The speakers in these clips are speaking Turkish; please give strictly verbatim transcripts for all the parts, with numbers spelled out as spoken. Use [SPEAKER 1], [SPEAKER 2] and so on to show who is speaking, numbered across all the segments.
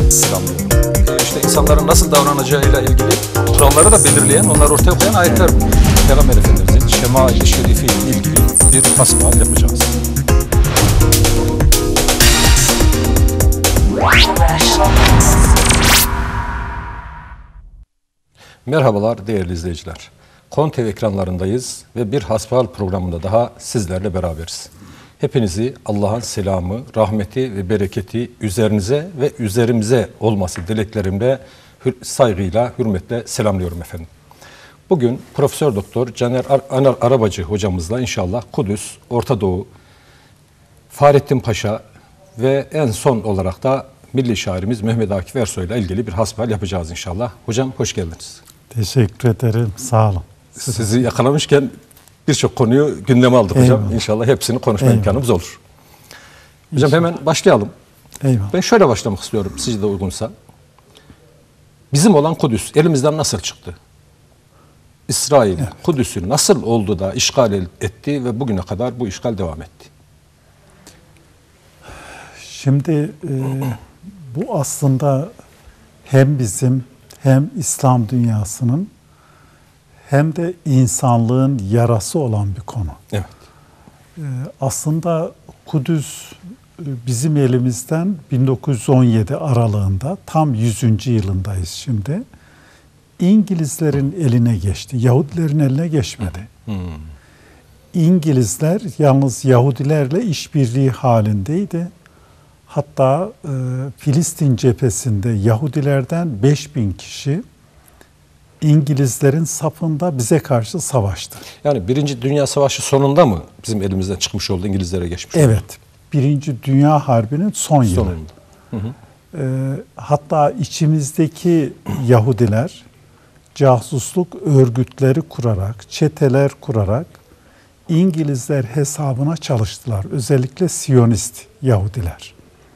[SPEAKER 1] selamlıyorum. E işte insanların nasıl davranacağıyla ilgili kuralları da belirleyen, onları ortaya koyan ayetler bu. Peygamber Efendimizin Şemail-i Şerifi ile ilgili bir hasbihal yapacağız. Merhabalar değerli izleyiciler. KonTV ekranlarındayız ve bir hasbihal programında daha sizlerle beraberiz. Hepinizi Allah'ın selamı, rahmeti ve bereketi üzerinize ve üzerimize olması dileklerimle saygıyla, hürmetle selamlıyorum efendim. Bugün Profesör Doktor Caner Ar Arabacı hocamızla inşallah Kudüs, Orta Doğu, Fahrettin Paşa ve en son olarak da milli şairimiz Mehmet Akif Ersoy ile ilgili bir hasbihal yapacağız inşallah. Hocam hoş geldiniz.
[SPEAKER 2] Teşekkür ederim. Sağ olun.
[SPEAKER 1] Sizi yakalamışken birçok konuyu gündeme aldık hocam. Eyvallah. İnşallah hepsini konuşma Eyvallah. imkanımız olur. Hocam İnşallah. hemen başlayalım. Eyvallah. Ben şöyle başlamak istiyorum sizce de uygunsa. Bizim olan Kudüs elimizden nasıl çıktı? İsrail evet. Kudüs'ü nasıl oldu da işgal etti ve bugüne kadar bu işgal devam etti?
[SPEAKER 2] Şimdi e, bu aslında hem bizim hem İslam dünyasının hem de insanlığın yarası olan bir konu. Evet. Ee, aslında Kudüs bizim elimizden bin dokuz yüz on yedi aralığında, tam yüzüncü yılındayız şimdi. İngilizlerin eline geçti. Yahudilerin eline geçmedi. Hmm. İngilizler yalnız Yahudilerle işbirliği halindeydi. Hatta e, Filistin cephesinde Yahudilerden beş bin kişi İngilizlerin safında bize karşı savaştı.
[SPEAKER 1] Yani Birinci Dünya Savaşı sonunda mı bizim elimizden çıkmış oldu, İngilizlere geçmiş oldu?
[SPEAKER 2] Evet. Birinci Dünya Harbi'nin son yılı. Sonunda. Hı hı. E, hatta içimizdeki Yahudiler casusluk örgütleri kurarak, çeteler kurarak İngilizler hesabına çalıştılar. Özellikle Siyonist Yahudiler.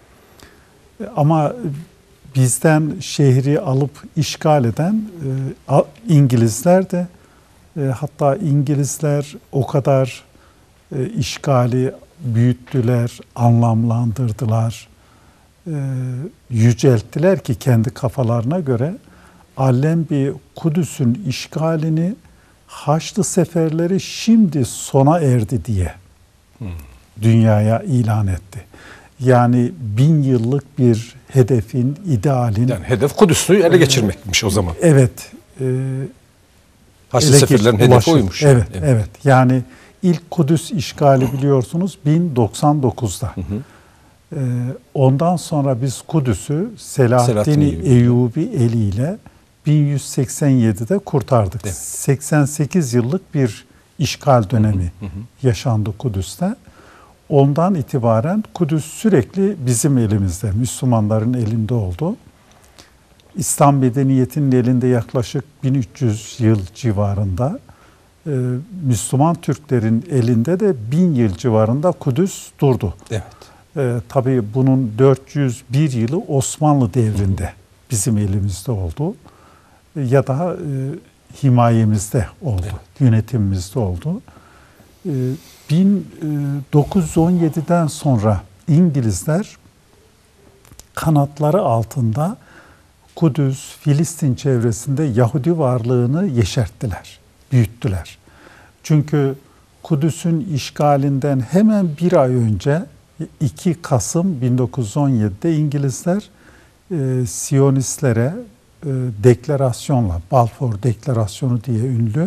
[SPEAKER 2] Ama bizden şehri alıp işgal eden e, İngilizler de e, hatta İngilizler o kadar e, işgali büyüttüler, anlamlandırdılar, e, yücelttiler ki kendi kafalarına göre Allembi Kudüs'ün işgalini Haçlı seferleri şimdi sona erdi diye hmm. dünyaya ilan etti. Yani bin yıllık bir hedefin, idealin...
[SPEAKER 1] Yani hedef Kudüs'ü ele geçirmekmiş o zaman.
[SPEAKER 2] Evet. E,
[SPEAKER 1] Haçlı seferlerin hedefi oymuş.
[SPEAKER 2] Evet, evet, evet. Yani ilk Kudüs işgali biliyorsunuz bin doksan dokuzda. Hı hı. E, ondan sonra biz Kudüs'ü Selahaddin Eyyubi eliyle bin yüz seksen yedide kurtardık. Evet. seksen sekiz yıllık bir işgal dönemi hı hı hı. yaşandı Kudüs'te. Ondan itibaren Kudüs sürekli bizim elimizde, Müslümanların elinde oldu. İslam medeniyetinin elinde yaklaşık bin üç yüz yıl civarında, e, Müslüman Türklerin elinde de bin yıl civarında Kudüs durdu. Evet. E, tabii bunun dört yüz bir yılı Osmanlı devrinde bizim elimizde oldu. E, ya da e, himayemizde oldu, evet. yönetimimizde oldu. E, bin dokuz yüz on yediden sonra İngilizler kanatları altında Kudüs, Filistin çevresinde Yahudi varlığını yeşerttiler, büyüttüler. Çünkü Kudüs'ün işgalinden hemen bir ay önce iki Kasım bin dokuz yüz on yedide İngilizler e, Siyonistlere e, deklarasyonla, Balfour Deklarasyonu diye ünlü,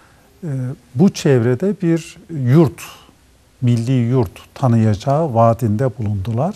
[SPEAKER 2] bu çevrede bir yurt, milli yurt tanıyacağı vaadinde bulundular.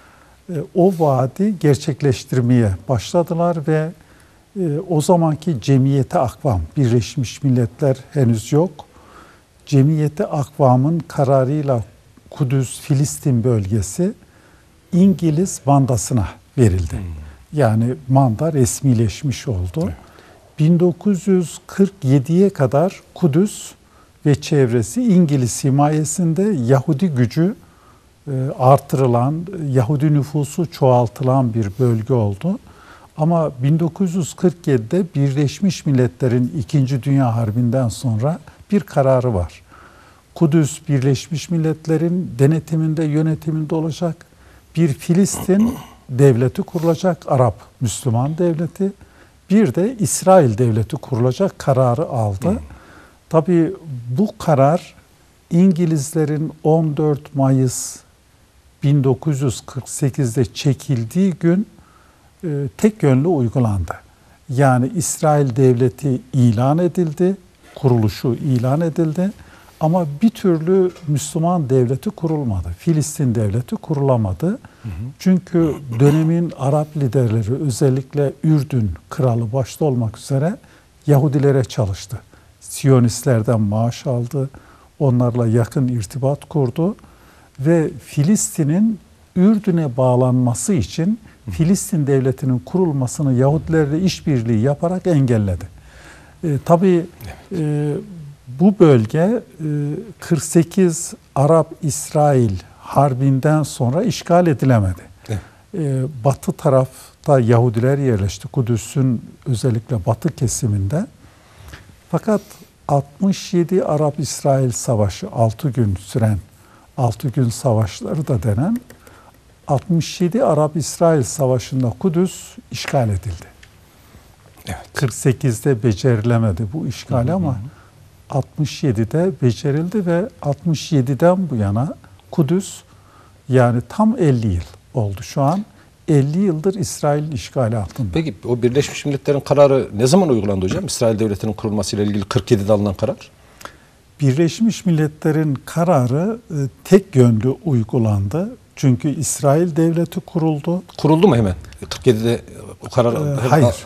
[SPEAKER 2] O vaadi gerçekleştirmeye başladılar ve o zamanki Cemiyeti Akvam, Birleşmiş Milletler henüz yok. Cemiyeti Akvam'ın kararıyla Kudüs, Filistin bölgesi İngiliz mandasına verildi. Hmm. Yani manda resmileşmiş oldu. Evet. bin dokuz yüz kırk yediye kadar Kudüs ve çevresi İngiliz himayesinde Yahudi gücü artırılan, Yahudi nüfusu çoğaltılan bir bölge oldu. Ama bin dokuz yüz kırk yedide Birleşmiş Milletler'in İkinci Dünya Harbi'nden sonra bir kararı var. Kudüs Birleşmiş Milletler'in denetiminde, yönetiminde olacak. Bir Filistin devleti kurulacak, Arap Müslüman devleti. Bir de İsrail devleti kurulacak kararı aldı. Hı. Tabii bu karar İngilizlerin on dört Mayıs bin dokuz yüz kırk sekiz'de çekildiği gün e, tek yönlü uygulandı. Yani İsrail devleti ilan edildi, kuruluşu ilan edildi ama bir türlü Müslüman devleti kurulmadı. Filistin devleti kurulamadı. Hı hı. Çünkü dönemin Arap liderleri, özellikle Ürdün kralı başta olmak üzere Yahudilere çalıştı. Siyonistlerden maaş aldı, onlarla yakın irtibat kurdu ve Filistin'in Ürdün'e bağlanması için Filistin devletinin kurulmasını Yahudilerle işbirliği yaparak engelledi. E, tabii e, bu bölge e, kırk sekiz Arap-İsrail Harbi'nden sonra işgal edilemedi. Evet. E, batı tarafta Yahudiler yerleşti, Kudüs'ün özellikle batı kesiminde. Fakat altmış yedi Arap-İsrail Savaşı, altı gün süren, altı gün savaşları da denen altmış yedi Arap-İsrail Savaşı'nda Kudüs işgal edildi. Evet. kırk sekiz'de becerilemedi bu işgal, hı hı, ama altmış yedi'de becerildi ve altmış yedi'den bu yana Kudüs, yani tam elli yıl oldu şu an. elli yıldır İsrail'in işgali altında.
[SPEAKER 1] Peki o Birleşmiş Milletler'in kararı ne zaman uygulandı hocam? İsrail devletinin kurulmasıyla ilgili kırk yedi'de alınan karar.
[SPEAKER 2] Birleşmiş Milletler'in kararı e, tek yönlü uygulandı. Çünkü İsrail devleti kuruldu.
[SPEAKER 1] Kuruldu mu hemen? kırk yedi'de o karar...
[SPEAKER 2] Ee, hayır.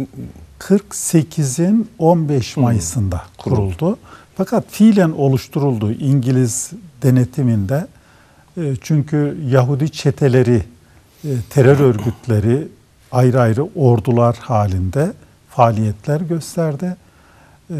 [SPEAKER 2] kırk sekiz'in on beş Mayıs'ında hmm. kuruldu. kuruldu. Fakat fiilen oluşturuldu İngiliz denetiminde. E, çünkü Yahudi çeteleri, e, terör örgütleri ayrı ayrı ordular halinde faaliyetler gösterdi. E,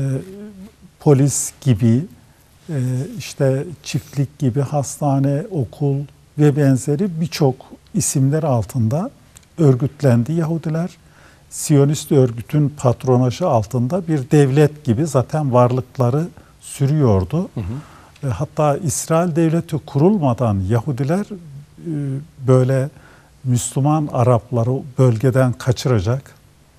[SPEAKER 2] polis gibi, e, işte çiftlik gibi, hastane, okul ve benzeri birçok isimler altında örgütlendi Yahudiler. Siyonist örgütün patronajı altında bir devlet gibi zaten varlıkları sürüyordu. Hı hı. Hatta İsrail devleti kurulmadan Yahudiler böyle Müslüman Arapları bölgeden kaçıracak,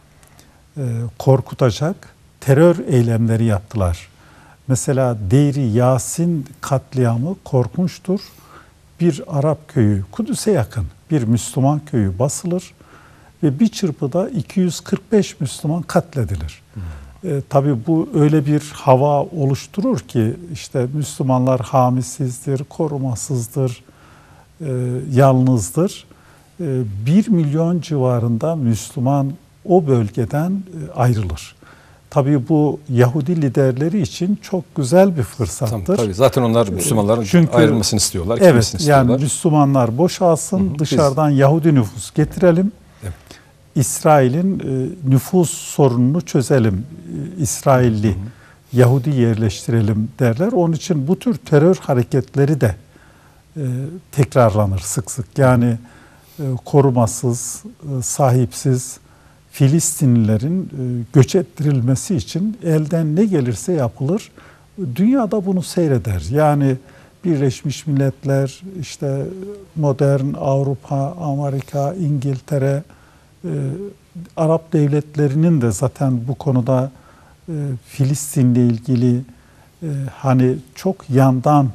[SPEAKER 2] korkutacak terör eylemleri yaptılar. Mesela Deir-i Yasin katliamı korkunçtur. Bir Arap köyü, Kudüs'e yakın bir Müslüman köyü basılır ve bir çırpıda iki yüz kırk beş Müslüman katledilir. Hmm. E, tabii bu öyle bir hava oluşturur ki işte Müslümanlar hamisizdir, korumasızdır, e, yalnızdır. E, bir milyon civarında Müslüman o bölgeden e, ayrılır. Tabii bu Yahudi liderleri için çok güzel bir fırsattır. Tabii,
[SPEAKER 1] tabii. Zaten onlar Müslümanların
[SPEAKER 2] Çünkü,
[SPEAKER 1] ayrılmasını istiyorlar.
[SPEAKER 2] Evet, istiyorlar. Yani Müslümanlar boşalsın, hı hı, dışarıdan biz... Yahudi nüfus getirelim. Evet. İsrail'in e, nüfus sorununu çözelim. E, İsrailli, hı hı, Yahudi yerleştirelim derler. Onun için bu tür terör hareketleri de e, tekrarlanır sık sık. Yani e, korumasız, e, sahipsiz Filistinlilerin göç ettirilmesi için elden ne gelirse yapılır. Dünyada bunu seyreder. Yani Birleşmiş Milletler, işte modern Avrupa, Amerika, İngiltere, e, Arap devletlerinin de zaten bu konuda e, Filistin'le ilgili e, hani çok yandan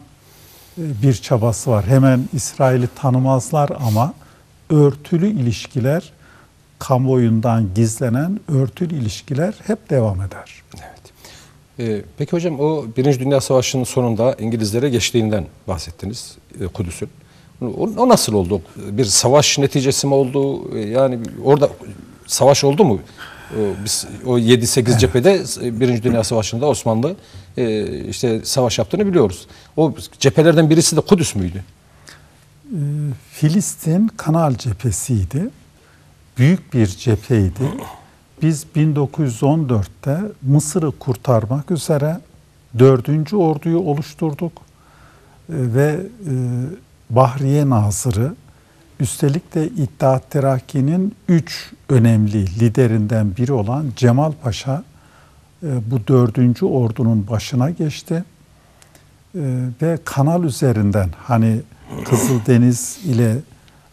[SPEAKER 2] e, bir çabası var. Hemen İsrail'i tanımazlar ama örtülü ilişkiler, kamuoyundan gizlenen örtülü ilişkiler hep devam eder.
[SPEAKER 1] Evet. Ee, peki hocam, o Birinci Dünya Savaşı'nın sonunda İngilizlere geçtiğinden bahsettiniz, e, Kudüs'ün. O, o nasıl oldu? Bir savaş neticesi mi oldu? Yani orada savaş oldu mu? O, biz o yedi sekiz evet. cephede Birinci Dünya Savaşı'nda Osmanlı e, işte savaş yaptığını biliyoruz. O cephelerden birisi de Kudüs müydü?
[SPEAKER 2] E, Filistin Kanal cephesiydi. Büyük bir cepheydi. Biz bin dokuz yüz on dört'te Mısır'ı kurtarmak üzere dördüncü orduyu oluşturduk ve Bahriye Nazırı, üstelik de İttihat Terakki'nin üç önemli liderinden biri olan Cemal Paşa bu dördüncü ordunun başına geçti ve kanal üzerinden, hani Kızıldeniz ile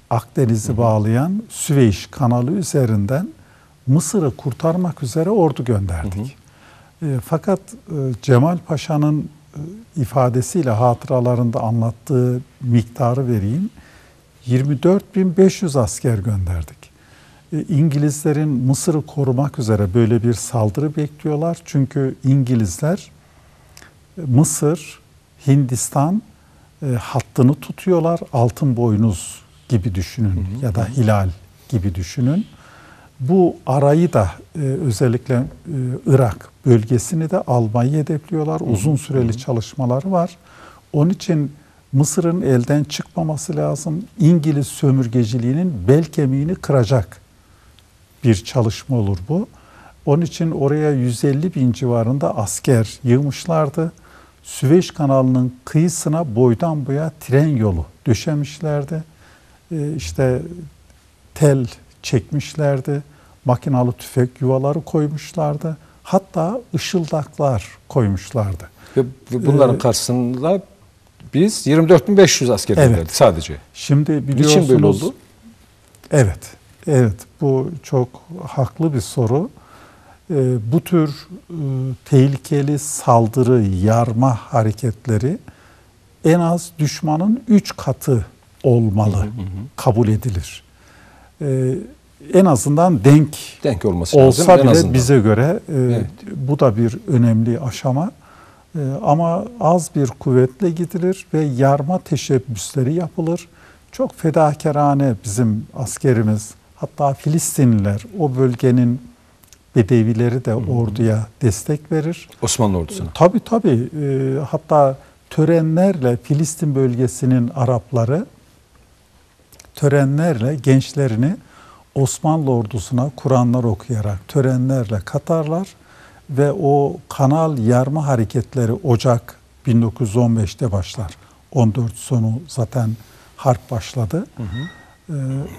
[SPEAKER 2] Akdeniz'i hı hı. bağlayan Süveyş kanalı üzerinden Mısır'ı kurtarmak üzere ordu gönderdik. Hı hı. E, fakat e, Cemal Paşa'nın e, ifadesiyle hatıralarında anlattığı miktarı vereyim. yirmi dört bin beş yüz asker gönderdik. E, İngilizlerin Mısır'ı korumak üzere böyle bir saldırı bekliyorlar. Çünkü İngilizler e, Mısır, Hindistan e, hattını tutuyorlar. Altın boynuz gibi düşünün hı hı. ya da hilal gibi düşünün. Bu arayı da e, özellikle e, Irak bölgesini de almayı hedefliyorlar. Uzun süreli hı hı. çalışmaları var. Onun için Mısır'ın elden çıkmaması lazım. İngiliz sömürgeciliğinin bel kemiğini kıracak bir çalışma olur bu. Onun için oraya yüz elli bin civarında asker yığmışlardı. Süveyş kanalının kıyısına boydan boya tren yolu döşemişlerdi. Ee, işte tel çekmişlerdi. Makinalı tüfek yuvaları koymuşlardı. Hatta ışıldaklar koymuşlardı.
[SPEAKER 1] Ve bunların ee, karşısında biz yirmi dört bin beş yüz asker gönderdik evet. sadece.
[SPEAKER 2] Şimdi biliyorsunuz.
[SPEAKER 1] Niçin böyle oldu?
[SPEAKER 2] Evet. Evet. Bu çok haklı bir soru. Ee, bu tür e, tehlikeli saldırı, yarma hareketleri en az düşmanın üç katı olmalı, hı hı hı. kabul edilir. Ee, en azından denk,
[SPEAKER 1] denk olması
[SPEAKER 2] olsa
[SPEAKER 1] lazım.
[SPEAKER 2] bile bize göre e, evet. bu da bir önemli aşama. E, ama az bir kuvvetle gidilir ve yarma teşebbüsleri yapılır. Çok fedakarane bizim askerimiz, hatta Filistinliler, o bölgenin bedevileri de orduya destek verir.
[SPEAKER 1] Osmanlı ordusuna.
[SPEAKER 2] Tabii tabii. E, hatta törenlerle Filistin bölgesinin Arapları törenlerle gençlerini Osmanlı ordusuna Kur'anlar okuyarak törenlerle katarlar ve o kanal yarma hareketleri Ocak bin dokuz yüz on beşte başlar. on dört sonu zaten harp başladı. Hı hı. Ee,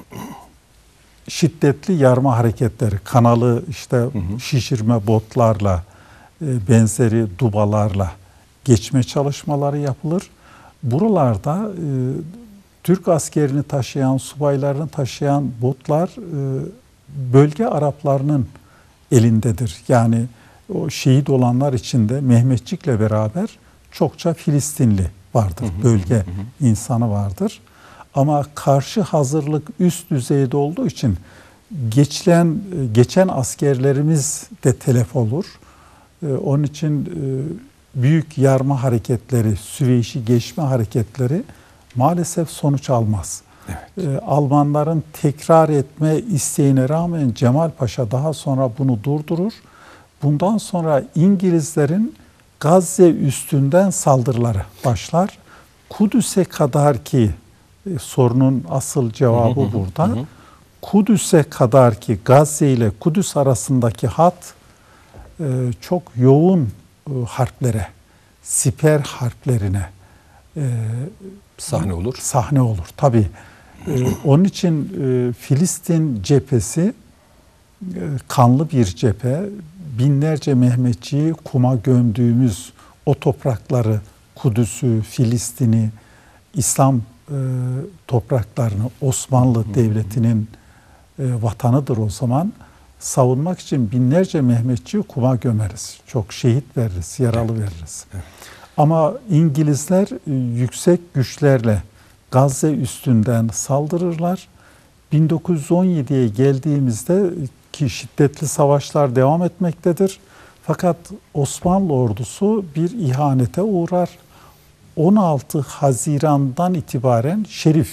[SPEAKER 2] şiddetli yarma hareketleri, kanalı işte hı hı. şişirme botlarla, e, benzeri dubalarla geçme çalışmaları yapılır. Buralarda e, Türk askerini taşıyan, subaylarını taşıyan botlar e, bölge Araplarının elindedir. Yani o şehit olanlar içinde Mehmetçik'le beraber çokça Filistinli vardır. Hı hı, bölge hı hı. insanı vardır. Ama karşı hazırlık üst düzeyde olduğu için geçen, geçen askerlerimiz de telef olur. E, onun için e, büyük yarma hareketleri, Süveyş'i geçme hareketleri maalesef sonuç almaz. Evet. E, Almanların tekrar etme isteğine rağmen Cemal Paşa daha sonra bunu durdurur. Bundan sonra İngilizlerin Gazze üstünden saldırıları başlar. Kudüs'e kadar ki e, sorunun asıl cevabı hı hı, burada. Hı hı. Kudüs'e kadar ki Gazze ile Kudüs arasındaki hat e, çok yoğun e, harplere, siper harplerine e,
[SPEAKER 1] sahne olur.
[SPEAKER 2] Sahne olur tabii. Ee, onun için e, Filistin cephesi e, kanlı bir cephe. Binlerce Mehmetçiyi kuma gömdüğümüz o toprakları, Kudüs'ü, Filistin'i, İslam e, topraklarını, Osmanlı Devleti'nin e, vatanıdır o zaman. Savunmak için binlerce Mehmetçiyi kuma gömeriz. Çok şehit veririz, yaralı veririz. Evet. Ama İngilizler yüksek güçlerle Gazze üstünden saldırırlar. bin dokuz yüz on yediye geldiğimizde ki şiddetli savaşlar devam etmektedir. Fakat Osmanlı ordusu bir ihanete uğrar. on altı Haziran'dan itibaren Şerif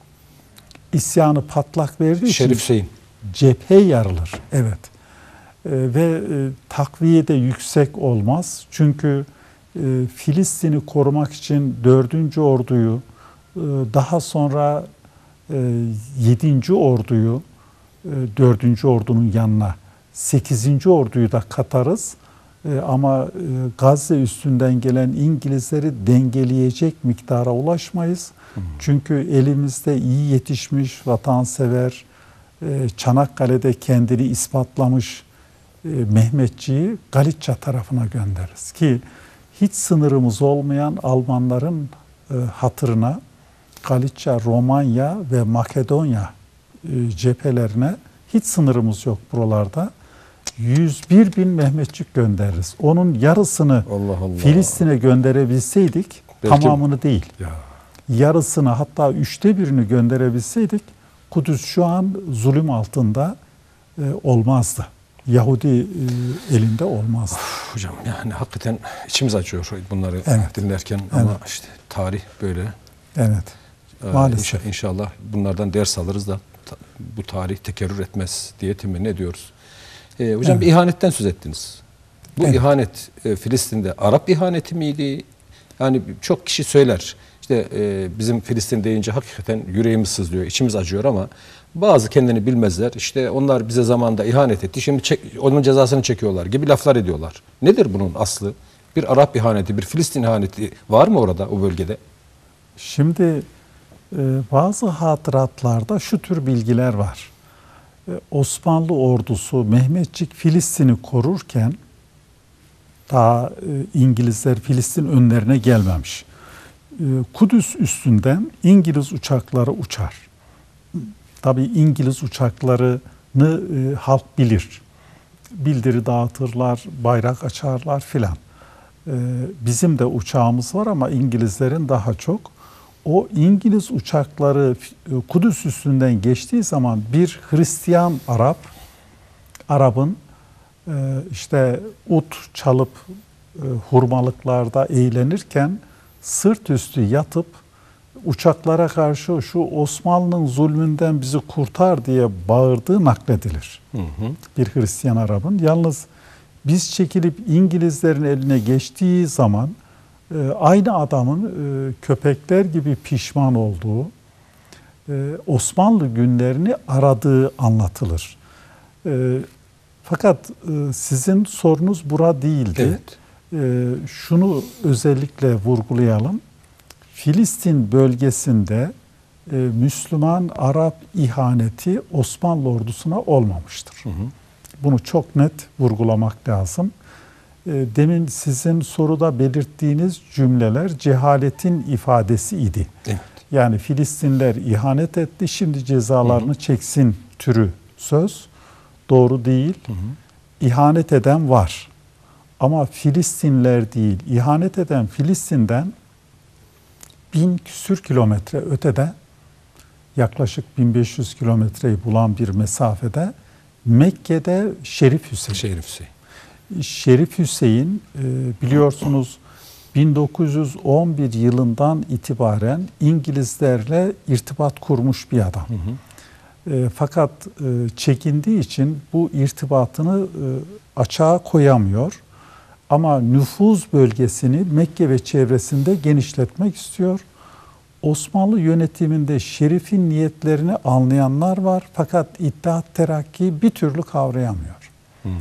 [SPEAKER 2] isyanı patlak verdiği için
[SPEAKER 1] Şerif Hüseyin
[SPEAKER 2] cephe yarılır. Evet. Ee, ve e, takviye de yüksek olmaz. Çünkü e, Filistin'i korumak için dördüncü orduyu, e, daha sonra e, yedinci orduyu, e, dördüncü ordunun yanına sekizinci orduyu da katarız. E, ama e, Gazze üstünden gelen İngilizleri dengeleyecek miktara ulaşmayız. Hı. Çünkü elimizde iyi yetişmiş, vatansever, e, Çanakkale'de kendini ispatlamış e, Mehmetçiyi Galicia tarafına göndeririz. Ki hiç sınırımız olmayan Almanların e, hatırına Galicia, Romanya ve Makedonya e, cephelerine hiç sınırımız yok buralarda. yüz bir bin Mehmetçik göndeririz. Onun yarısını
[SPEAKER 1] Allah Allah.
[SPEAKER 2] Filistin'e gönderebilseydik,
[SPEAKER 1] Belki,
[SPEAKER 2] tamamını değil,
[SPEAKER 1] ya.
[SPEAKER 2] yarısını hatta üçte birini gönderebilseydik, Kudüs şu an zulüm altında e, olmazdı. Yahudi e, elinde olmazdı.
[SPEAKER 1] Uf, hocam yani hakikaten içimiz acıyor bunları
[SPEAKER 2] Evet.
[SPEAKER 1] dinlerken
[SPEAKER 2] Evet.
[SPEAKER 1] ama işte tarih böyle.
[SPEAKER 2] Evet.
[SPEAKER 1] Ee,
[SPEAKER 2] Maalesef.
[SPEAKER 1] inşa- İnşallah bunlardan ders alırız da ta- bu tarih tekerrür etmez diye temenni ediyoruz. Ee, hocam
[SPEAKER 2] Evet.
[SPEAKER 1] bir ihanetten söz ettiniz. Bu
[SPEAKER 2] Evet.
[SPEAKER 1] ihanet e, Filistin'de Arap ihaneti miydi? Yani çok kişi söyler. İşte e, bizim Filistin deyince hakikaten yüreğimiz sızlıyor, içimiz acıyor ama bazı kendini bilmezler. İşte onlar bize zamanında ihanet etti. Şimdi çek, onun cezasını çekiyorlar gibi laflar ediyorlar. Nedir bunun aslı? Bir Arap ihaneti, bir Filistin ihaneti var mı orada, o bölgede?
[SPEAKER 2] Şimdi e, bazı hatıratlarda şu tür bilgiler var. E, Osmanlı ordusu Mehmetçik Filistin'i korurken daha e, İngilizler Filistin önlerine gelmemiş. E, Kudüs üstünden İngiliz uçakları uçar. Tabii İngiliz uçaklarını e, halk bilir. Bildiri dağıtırlar, bayrak açarlar filan. E, bizim de uçağımız var ama İngilizlerin daha çok. O İngiliz uçakları e, Kudüs üstünden geçtiği zaman bir Hristiyan Arap, Arap'ın e, işte ut çalıp e, hurmalıklarda eğlenirken sırt üstü yatıp uçaklara karşı şu Osmanlı'nın zulmünden bizi kurtar diye bağırdığı nakledilir. Hı hı. Bir Hristiyan Arap'ın. Yalnız biz çekilip İngilizlerin eline geçtiği zaman e, aynı adamın e, köpekler gibi pişman olduğu, e, Osmanlı günlerini aradığı anlatılır. E, fakat e, sizin sorunuz bura değildi.
[SPEAKER 1] Evet.
[SPEAKER 2] E, şunu özellikle vurgulayalım. Filistin bölgesinde e, Müslüman Arap ihaneti Osmanlı ordusuna olmamıştır. Hı hı. Bunu çok net vurgulamak lazım. E, demin sizin soruda belirttiğiniz cümleler cehaletin ifadesi idi.
[SPEAKER 1] Evet.
[SPEAKER 2] Yani Filistinler ihanet etti, şimdi cezalarını hı hı. çeksin türü söz doğru değil. Hı hı. İhanet eden var. Ama Filistinler değil, ihanet eden Filistin'den bin küsür kilometre ötede, yaklaşık bin beş yüz kilometreyi bulan bir mesafede Mekke'de Şerif Hüseyin.
[SPEAKER 1] Şerif Hüseyin.
[SPEAKER 2] Şerif Hüseyin biliyorsunuz bin dokuz yüz on bir yılından itibaren İngilizlerle irtibat kurmuş bir adam. Hı hı. Fakat çekindiği için bu irtibatını açığa koyamıyor. Ama nüfuz bölgesini Mekke ve çevresinde genişletmek istiyor. Osmanlı yönetiminde Şerif'in niyetlerini anlayanlar var. Fakat İttihat Terakki bir türlü kavrayamıyor. Hmm.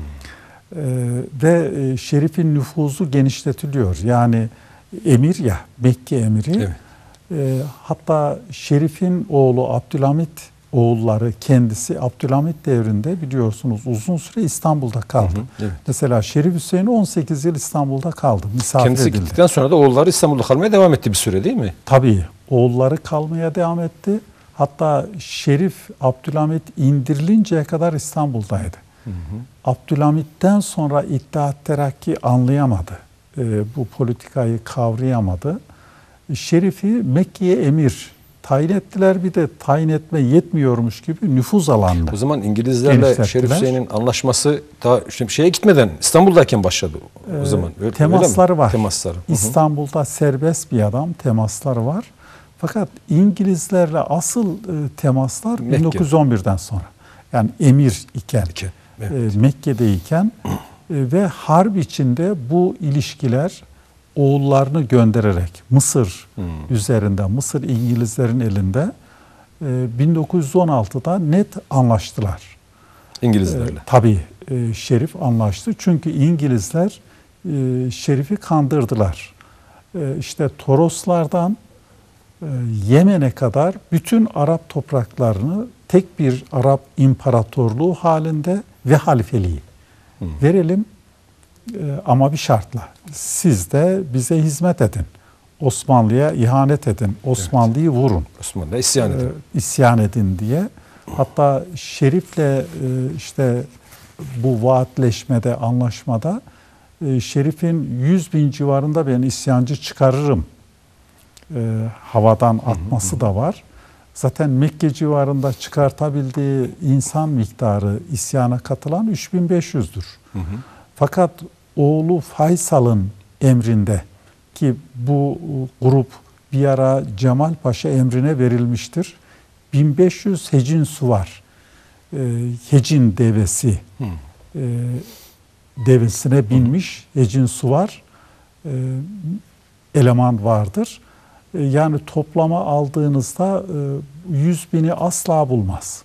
[SPEAKER 2] Ee, ve Şerif'in nüfuzu genişletiliyor. Yani emir ya, Mekke emiri. Evet. Ee, hatta Şerif'in oğlu Abdülhamit oğulları kendisi Abdülhamit devrinde biliyorsunuz uzun süre İstanbul'da kaldı. Hı hı, evet. Mesela Şerif Hüseyin on sekiz yıl İstanbul'da kaldı. Misafir
[SPEAKER 1] Kendisi
[SPEAKER 2] edildi.
[SPEAKER 1] Gittikten sonra da oğulları İstanbul'da kalmaya devam etti bir süre değil mi?
[SPEAKER 2] Tabii. Oğulları kalmaya devam etti. Hatta Şerif Abdülhamit indirilinceye kadar İstanbul'daydı. Hı hı. Abdülhamit'ten sonra İttihat Terakki anlayamadı. E, bu politikayı kavrayamadı. Şerif'i Mekke'ye emir tayin ettiler, bir de tayin etme yetmiyormuş gibi nüfuz alanında.
[SPEAKER 1] O zaman İngilizlerle Şerif Hüseyin'in anlaşması daha şeye gitmeden İstanbul'dayken başladı o zaman. Öyle,
[SPEAKER 2] temasları
[SPEAKER 1] öyle
[SPEAKER 2] var.
[SPEAKER 1] Temasları.
[SPEAKER 2] İstanbul'da serbest bir adam, temasları var. Fakat İngilizlerle asıl e, temaslar Mekke. bin dokuz yüz on birden sonra. Yani emir iken, İki, evet. e, Mekke'deyken e, ve harp içinde bu ilişkiler oğullarını göndererek Mısır hmm. üzerinde, Mısır İngilizlerin elinde e, bin dokuz yüz on altıda net anlaştılar.
[SPEAKER 1] İngilizlerle.
[SPEAKER 2] E, tabii e, Şerif anlaştı. Çünkü İngilizler e, Şerif'i kandırdılar. E, işte Toroslardan e, Yemen'e kadar bütün Arap topraklarını tek bir Arap imparatorluğu halinde ve halifeliği hmm. verelim. Ama bir şartla, siz de bize hizmet edin. Osmanlı'ya ihanet edin, Osmanlı'yı evet. vurun,
[SPEAKER 1] Osmanlı'ya isyan edin.
[SPEAKER 2] E, isyan edin diye. Hatta Şerif'le e, işte bu vaatleşmede, anlaşmada e, Şerif'in yüz bin civarında ben isyancı çıkarırım e, havadan atması hı hı. da var. Zaten Mekke civarında çıkartabildiği insan miktarı isyana katılan üç bin beş yüzdür. Hı hı. Fakat oğlu Faysal'ın emrinde ki bu grup bir ara Cemal Paşa emrine verilmiştir. bin beş yüz hecin suvar, e, hecin devesi hı. e, devesine binmiş hı. hecin suvar e, eleman vardır. Yani toplama aldığınızda yüz bini asla bulmaz.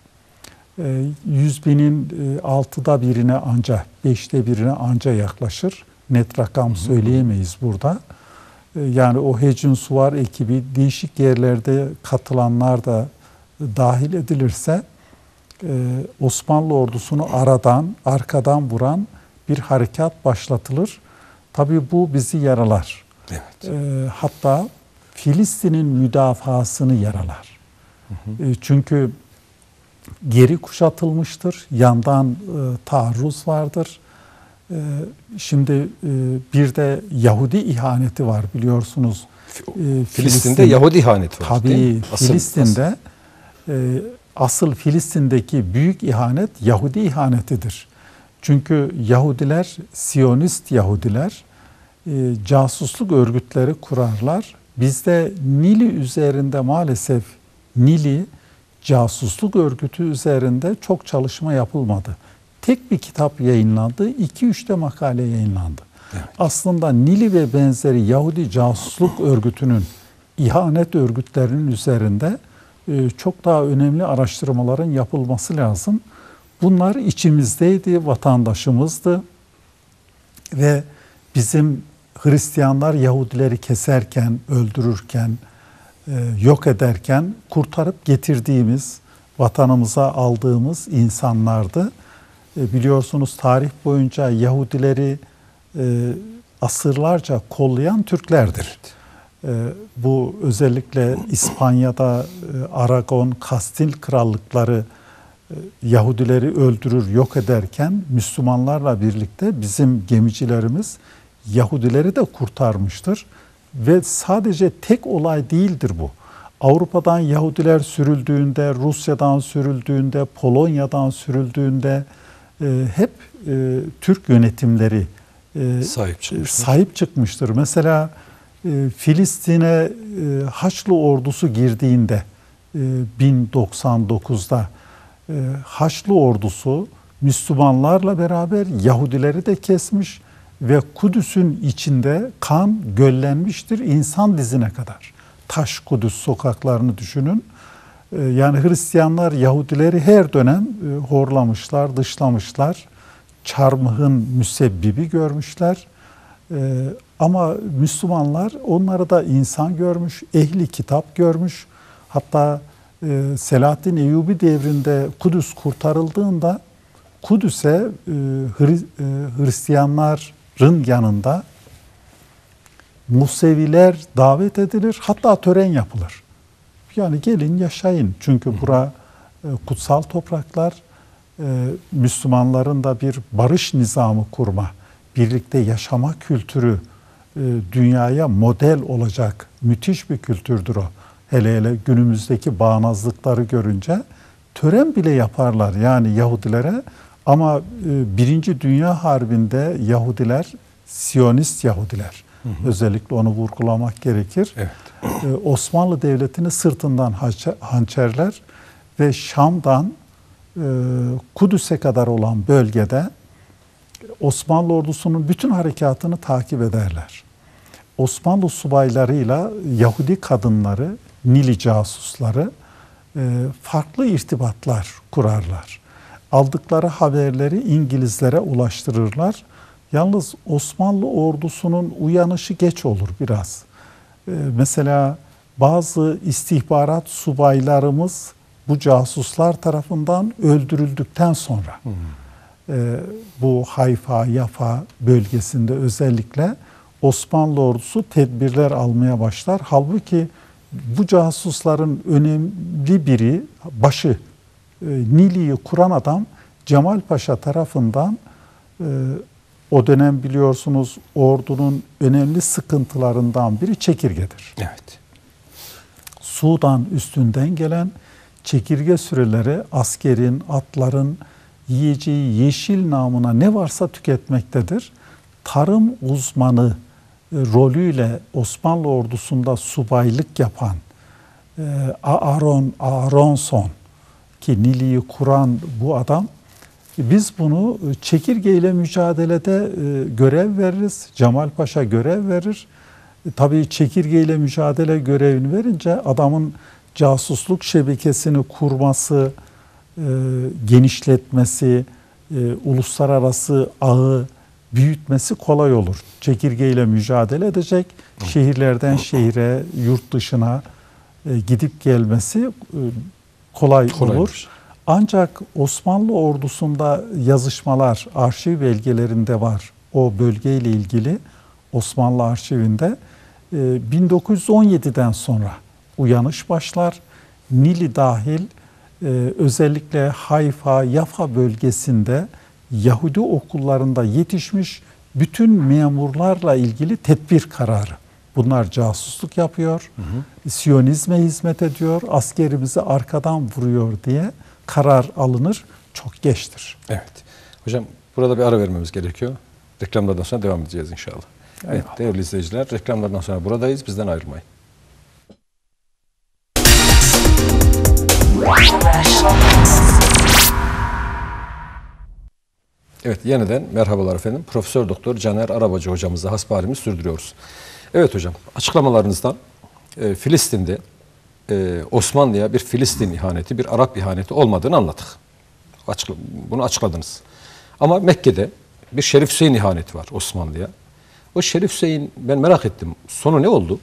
[SPEAKER 2] Yüz binin altıda birine anca, beşte birine anca yaklaşır. Net rakam söyleyemeyiz burada. Yani o Hecin Suvar ekibi değişik yerlerde katılanlar da dahil edilirse Osmanlı ordusunu aradan, arkadan vuran bir harekat başlatılır. Tabii bu bizi yaralar. Evet. Hatta Filistin'in müdafasını yaralar. Hı hı. E, çünkü geri kuşatılmıştır. Yandan e, taarruz vardır. E, şimdi e, bir de Yahudi ihaneti var biliyorsunuz.
[SPEAKER 1] E, Filistin'de Filistin, Yahudi ihaneti var.
[SPEAKER 2] Tabii asıl, Filistin'de asıl. E, asıl Filistin'deki büyük ihanet Yahudi ihanetidir. Çünkü Yahudiler, Siyonist Yahudiler e, casusluk örgütleri kurarlar. Bizde Nili üzerinde maalesef Nili casusluk örgütü üzerinde çok çalışma yapılmadı. Tek bir kitap yayınlandı, iki üç de makale yayınlandı. Evet. Aslında Nili ve benzeri Yahudi casusluk örgütünün, ihanet örgütlerinin üzerinde çok daha önemli araştırmaların yapılması lazım. Bunlar içimizdeydi, vatandaşımızdı ve bizim Hristiyanlar Yahudileri keserken, öldürürken, yok ederken kurtarıp getirdiğimiz, vatanımıza aldığımız insanlardı. Biliyorsunuz tarih boyunca Yahudileri asırlarca kollayan Türklerdir. Evet. Bu özellikle İspanya'da Aragon, Kastil krallıkları Yahudileri öldürür, yok ederken Müslümanlarla birlikte bizim gemicilerimiz Yahudileri de kurtarmıştır. Ve sadece tek olay değildir bu. Avrupa'dan Yahudiler sürüldüğünde, Rusya'dan sürüldüğünde, Polonya'dan sürüldüğünde e, hep e, Türk yönetimleri e, sahip, sahip çıkmıştır. Mesela e, Filistin'e e, Haçlı ordusu girdiğinde e, bin doksan dokuzda e, Haçlı ordusu Müslümanlarla beraber Yahudileri de kesmiş ve Kudüs'ün içinde kan göllenmiştir insan dizine kadar. Taş Kudüs sokaklarını düşünün. Yani Hristiyanlar Yahudileri her dönem horlamışlar, dışlamışlar. Çarmıhın müsebbibi görmüşler. Ama Müslümanlar onları da insan görmüş, ehli kitap görmüş. Hatta Selahaddin Eyyubi devrinde Kudüs kurtarıldığında Kudüs'e Hristiyanların yanında Museviler davet edilir, hatta tören yapılır. Yani gelin yaşayın. Çünkü bura kutsal topraklar, Müslümanların da bir barış nizamı kurma, birlikte yaşama kültürü dünyaya model olacak müthiş bir kültürdür o. Hele hele günümüzdeki bağnazlıkları görünce tören bile yaparlar yani Yahudilere. Ama Birinci Dünya Harbi'nde Yahudiler, Siyonist Yahudiler, hı hı. özellikle onu vurgulamak gerekir. Evet. Osmanlı Devleti'ni sırtından hançerler ve Şam'dan Kudüs'e kadar olan bölgede Osmanlı ordusunun bütün harekatını takip ederler. Osmanlı subaylarıyla Yahudi kadınları, Nili casusları farklı irtibatlar kurarlar. Aldıkları haberleri İngilizlere ulaştırırlar. Yalnız Osmanlı ordusunun uyanışı geç olur biraz. Ee, mesela bazı istihbarat subaylarımız bu casuslar tarafından öldürüldükten sonra hmm. e, bu Hayfa, Yafa bölgesinde özellikle Osmanlı ordusu tedbirler almaya başlar. Halbuki bu casusların önemli biri, başı, e, Nili'yi kuran adam Cemal Paşa tarafından, e, o dönem biliyorsunuz ordunun önemli sıkıntılarından biri çekirgedir.
[SPEAKER 1] Evet.
[SPEAKER 2] Sudan üstünden gelen çekirge sürüleri askerin, atların yiyeceği yeşil namına ne varsa tüketmektedir. Tarım uzmanı e, rolüyle Osmanlı ordusunda subaylık yapan e, Aaron Aronson, ki Nili'yi kuran bu adam, biz bunu çekirgeyle mücadelede e, görev veririz. Cemal Paşa görev verir. E, tabii çekirgeyle mücadele görevini verince adamın casusluk şebekesini kurması, e, genişletmesi, e, uluslararası ağı büyütmesi kolay olur. Çekirgeyle mücadele edecek, şehirlerden şehire, yurt dışına e, gidip gelmesi e, kolay
[SPEAKER 1] Kolaymış.
[SPEAKER 2] olur. Ancak Osmanlı ordusunda yazışmalar, arşiv belgelerinde var. O bölgeyle ilgili Osmanlı arşivinde e, bin dokuz yüz on yedi'den sonra uyanış başlar. Nili dahil e, özellikle Hayfa, Yafa bölgesinde Yahudi okullarında yetişmiş bütün memurlarla ilgili tedbir kararı. Bunlar casusluk yapıyor, hı hı. Siyonizme hizmet ediyor, askerimizi arkadan vuruyor diye karar alınır. Çok geçtir.
[SPEAKER 1] Evet. Hocam burada bir ara vermemiz gerekiyor. Reklamlardan sonra devam edeceğiz inşallah. Evet, evet değerli izleyiciler, reklamlardan sonra buradayız. Bizden ayrılmayın. Evet, yeniden merhabalar efendim. Profesör Doktor Caner Arabacı hocamızla hasbihalimizi sürdürüyoruz. Evet hocam, açıklamalarınızdan e, Filistin'de e, Osmanlı'ya bir Filistin ihaneti, bir Arap ihaneti olmadığını anladık. Açıkla, bunu açıkladınız. Ama Mekke'de bir Şerif Hüseyin ihaneti var Osmanlı'ya. O Şerif Hüseyin, ben merak ettim, sonu ne oldu?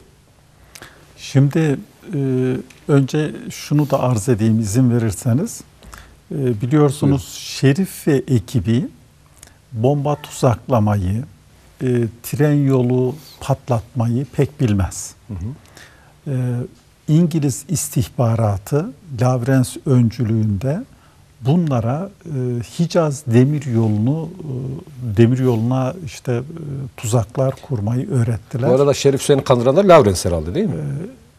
[SPEAKER 2] Şimdi e, önce şunu da arz edeyim izin verirseniz. E, biliyorsunuz Buyurun. Şerif ve ekibi bomba tuzaklamayı, e, tren yolu patlatmayı pek bilmez. Hı hı. E, İngiliz istihbaratı Lavrens öncülüğünde bunlara e, Hicaz demir yolunu e, demir yoluna işte e, tuzaklar kurmayı öğrettiler.
[SPEAKER 1] Bu arada Şerif Hüseyin'i kandıranlar Lavrens herhalde değil mi? E,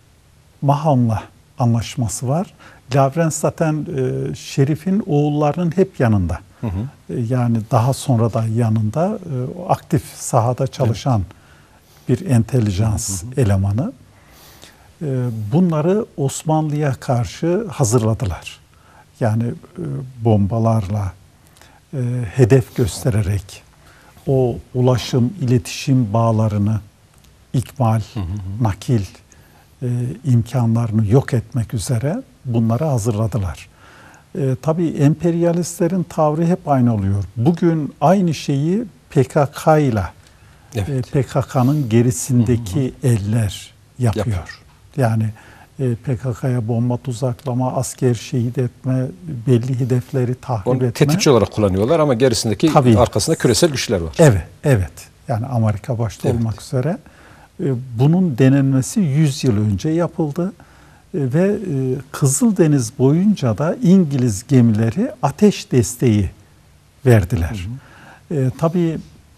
[SPEAKER 2] Maham'la anlaşması var. Lavrens zaten e, Şerif'in oğullarının hep yanında. Hı hı. E, yani daha sonra da yanında e, aktif sahada çalışan evet. bir entelijans hı hı. elemanı. E, bunları Osmanlı'ya karşı hazırladılar. Yani e, bombalarla, e, hedef göstererek o ulaşım, iletişim bağlarını ikmal, hı hı. nakil e, imkanlarını yok etmek üzere bunları hazırladılar. E, tabii emperyalistlerin tavrı hep aynı oluyor. Bugün aynı şeyi P K K ile evet. e, P K K'nın gerisindeki hı hı. eller yapıyor. yapıyor. Yani e, P K K'ya bomba tuzaklama, asker şehit etme, belli hedefleri tahrip Onu etme.
[SPEAKER 1] Tetikçi olarak kullanıyorlar ama gerisindeki tabii. arkasında küresel güçler var.
[SPEAKER 2] Evet, evet. Yani Amerika başta evet. olmak üzere. E, bunun denenmesi yüz yıl önce yapıldı. Ve Kızıldeniz boyunca da İngiliz gemileri ateş desteği verdiler. Hı hı. E, tabii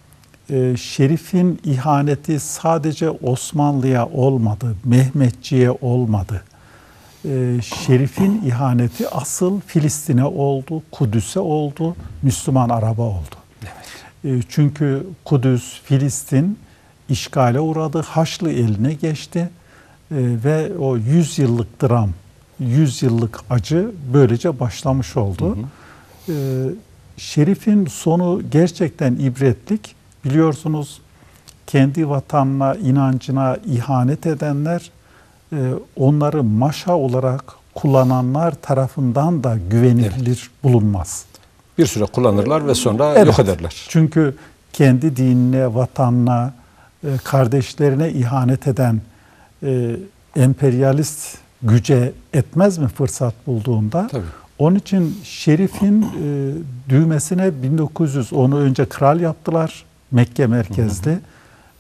[SPEAKER 2] e, Şerif'in ihaneti sadece Osmanlı'ya olmadı, Mehmetçiğe olmadı. E, Şerif'in ihaneti asıl Filistin'e oldu, Kudüs'e oldu, Müslüman Arap'a oldu. Evet. E, çünkü Kudüs, Filistin işgale uğradı, Haçlı eline geçti. Ee, ve o yüz yıllık dram, yüz yıllık acı böylece başlamış oldu. Hı hı. Ee, Şerif'in sonu gerçekten ibretlik. Biliyorsunuz kendi vatanına, inancına ihanet edenler, e, onları maşa olarak kullananlar tarafından da güvenilir evet. bulunmaz.
[SPEAKER 1] Bir süre kullanırlar ve sonra evet. yok ederler.
[SPEAKER 2] Çünkü kendi dinine, vatanına, e, kardeşlerine ihanet eden E, emperyalist güce etmez mi fırsat bulduğunda? Tabii. Onun için Şerif'in e, düğmesine bin dokuz yüz onu önce kral yaptılar Mekke merkezli. E,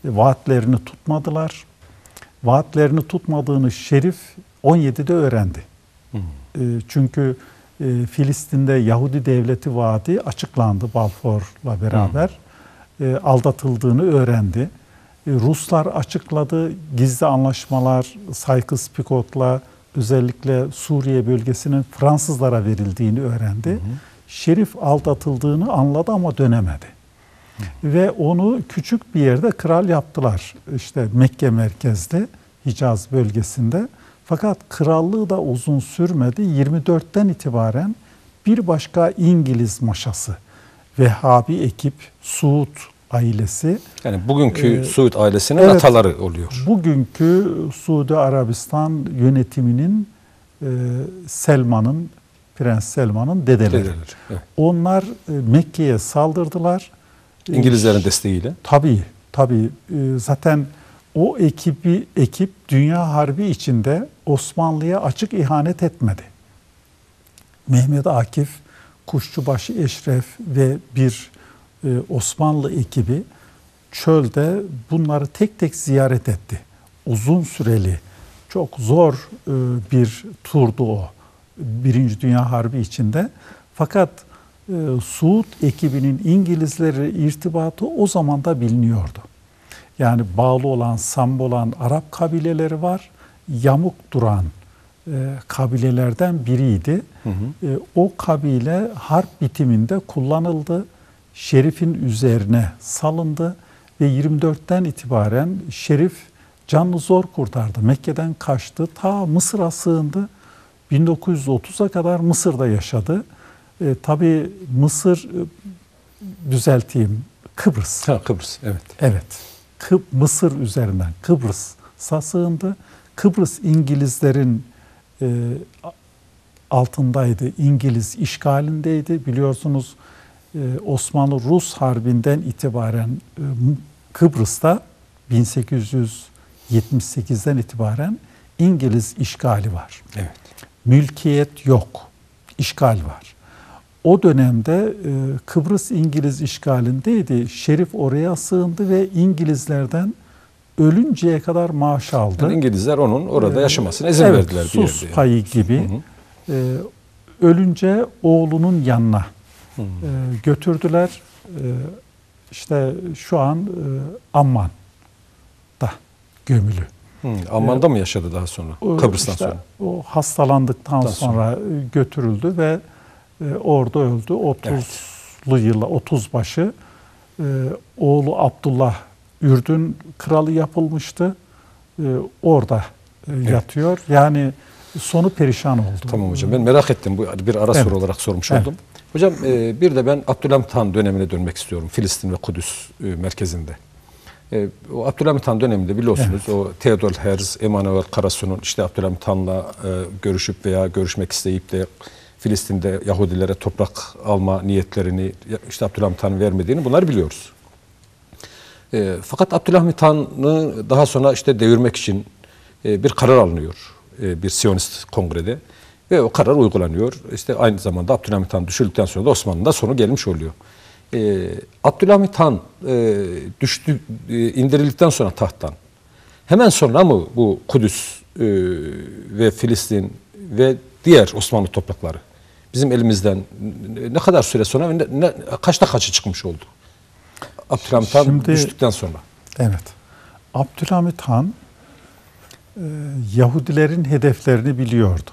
[SPEAKER 2] vaatlerini tutmadılar. Vaatlerini tutmadığını Şerif on yedide öğrendi. Hı. Çünkü Filistin'de Yahudi devleti vaadi açıklandı Balfour'la beraber. Hı. Aldatıldığını öğrendi. Ruslar açıkladı. Gizli anlaşmalar Sykes-Picot'la özellikle Suriye bölgesinin Fransızlara verildiğini öğrendi. Hı hı. Şerif aldatıldığını anladı ama dönemedi. Hı. Ve onu küçük bir yerde kral yaptılar. İşte Mekke merkezde, Hicaz bölgesinde. Fakat krallığı da uzun sürmedi. yirmi dörtten itibaren bir başka İngiliz maşası, Vehhabi ekip, Suud ailesi.
[SPEAKER 1] Yani bugünkü e, Suud ailesinin evet, ataları oluyor.
[SPEAKER 2] Bugünkü Suudi Arabistan yönetiminin e, Selman'ın, Prens Selman'ın dedeleri. dedeleri evet. Onlar e, Mekke'ye saldırdılar.
[SPEAKER 1] İngilizlerin e, desteğiyle.
[SPEAKER 2] Tabii, tabii. E, zaten o ekibi, ekip Dünya Harbi içinde Osmanlı'ya açık ihanet etmedi. Mehmet Akif, Kuşçubaşı Eşref ve bir e, Osmanlı ekibi çölde bunları tek tek ziyaret etti. Uzun süreli, çok zor e, bir turdu o. Birinci Dünya Harbi içinde. Fakat e, Suud ekibinin İngilizleri irtibatı o zaman da biliniyordu. Yani bağlı olan, samimi olan Arap kabileleri var. Yamuk duran e, kabilelerden biriydi. Hı hı. E, o kabile harp bitiminde kullanıldı. Şerif'in üzerine salındı ve yirmi dörtten itibaren Şerif canını zor kurtardı. Mekke'den kaçtı. Ta Mısır'a sığındı. bin dokuz yüz otuza kadar Mısır'da yaşadı. E, tabii Mısır, e, düzelteyim, Kıbrıs.
[SPEAKER 1] Ha, Kıbrıs, evet.
[SPEAKER 2] Evet. Kıb Mısır üzerinden Kıbrıs'a sığındı. Kıbrıs İngilizlerin e, altındaydı. İngiliz işgalindeydi. Biliyorsunuz e, Osmanlı-Rus Harbi'nden itibaren e, Kıbrıs'ta bin sekiz yüz yetmiş sekizden itibaren İngiliz işgali var.
[SPEAKER 1] Evet.
[SPEAKER 2] Mülkiyet yok. İşgal var. O dönemde e, Kıbrıs İngiliz işgalindeydi. Şerif oraya sığındı ve İngilizlerden ölünceye kadar maaş aldı.
[SPEAKER 1] Yani İngilizler onun orada yaşamasına izin
[SPEAKER 2] evet,
[SPEAKER 1] verdiler.
[SPEAKER 2] Sus
[SPEAKER 1] bir yerde
[SPEAKER 2] payı gibi. Hı hı. E, ölünce oğlunun yanına hı hı. E, götürdüler. E, işte şu an e, Amman'da gömülü.
[SPEAKER 1] Hı, Amman'da e, mı yaşadı daha sonra? Kıbrıs'tan işte, sonra.
[SPEAKER 2] O hastalandıktan sonra, sonra götürüldü ve e, orada öldü. otuzlu evet. yıla, otuz başı e, oğlu Abdullah Ürdün kralı yapılmıştı. E, orada e, evet. yatıyor. Yani sonu perişan oldu.
[SPEAKER 1] Tamam hocam. Ben merak ettim. Bu bir ara evet. soru olarak sormuş evet. oldum. Hocam e, bir de ben Abdülhamit Han dönemine dönmek istiyorum. Filistin ve Kudüs e, merkezinde. E, o Abdülhamit Han döneminde biliyorsunuz evet. o Theodor Herzl, Emanuel Karasu'nun işte Abdülhamit Han'la e, görüşüp veya görüşmek isteyip de Filistin'de Yahudilere toprak alma niyetlerini işte Abdülhamit Han'ın vermediğini bunları biliyoruz. E, fakat Abdülhamit Han'ı daha sonra işte devirmek için e, bir karar alınıyor. E, bir Siyonist kongrede. Ve o karar uygulanıyor. İşte aynı zamanda Abdülhamit Han düşüldükten sonra da Osmanlı'da sonu gelmiş oluyor. Ee, Abdülhamit Han e, düştü, e, indirildikten sonra tahttan hemen sonra mı bu Kudüs e, ve Filistin ve diğer Osmanlı toprakları bizim elimizden ne kadar süre sonra ne, ne, kaçta kaçı çıkmış oldu? Abdülhamit Han Şimdi, düştükten sonra.
[SPEAKER 2] Evet. Abdülhamit Han e, Yahudilerin hedeflerini biliyordu.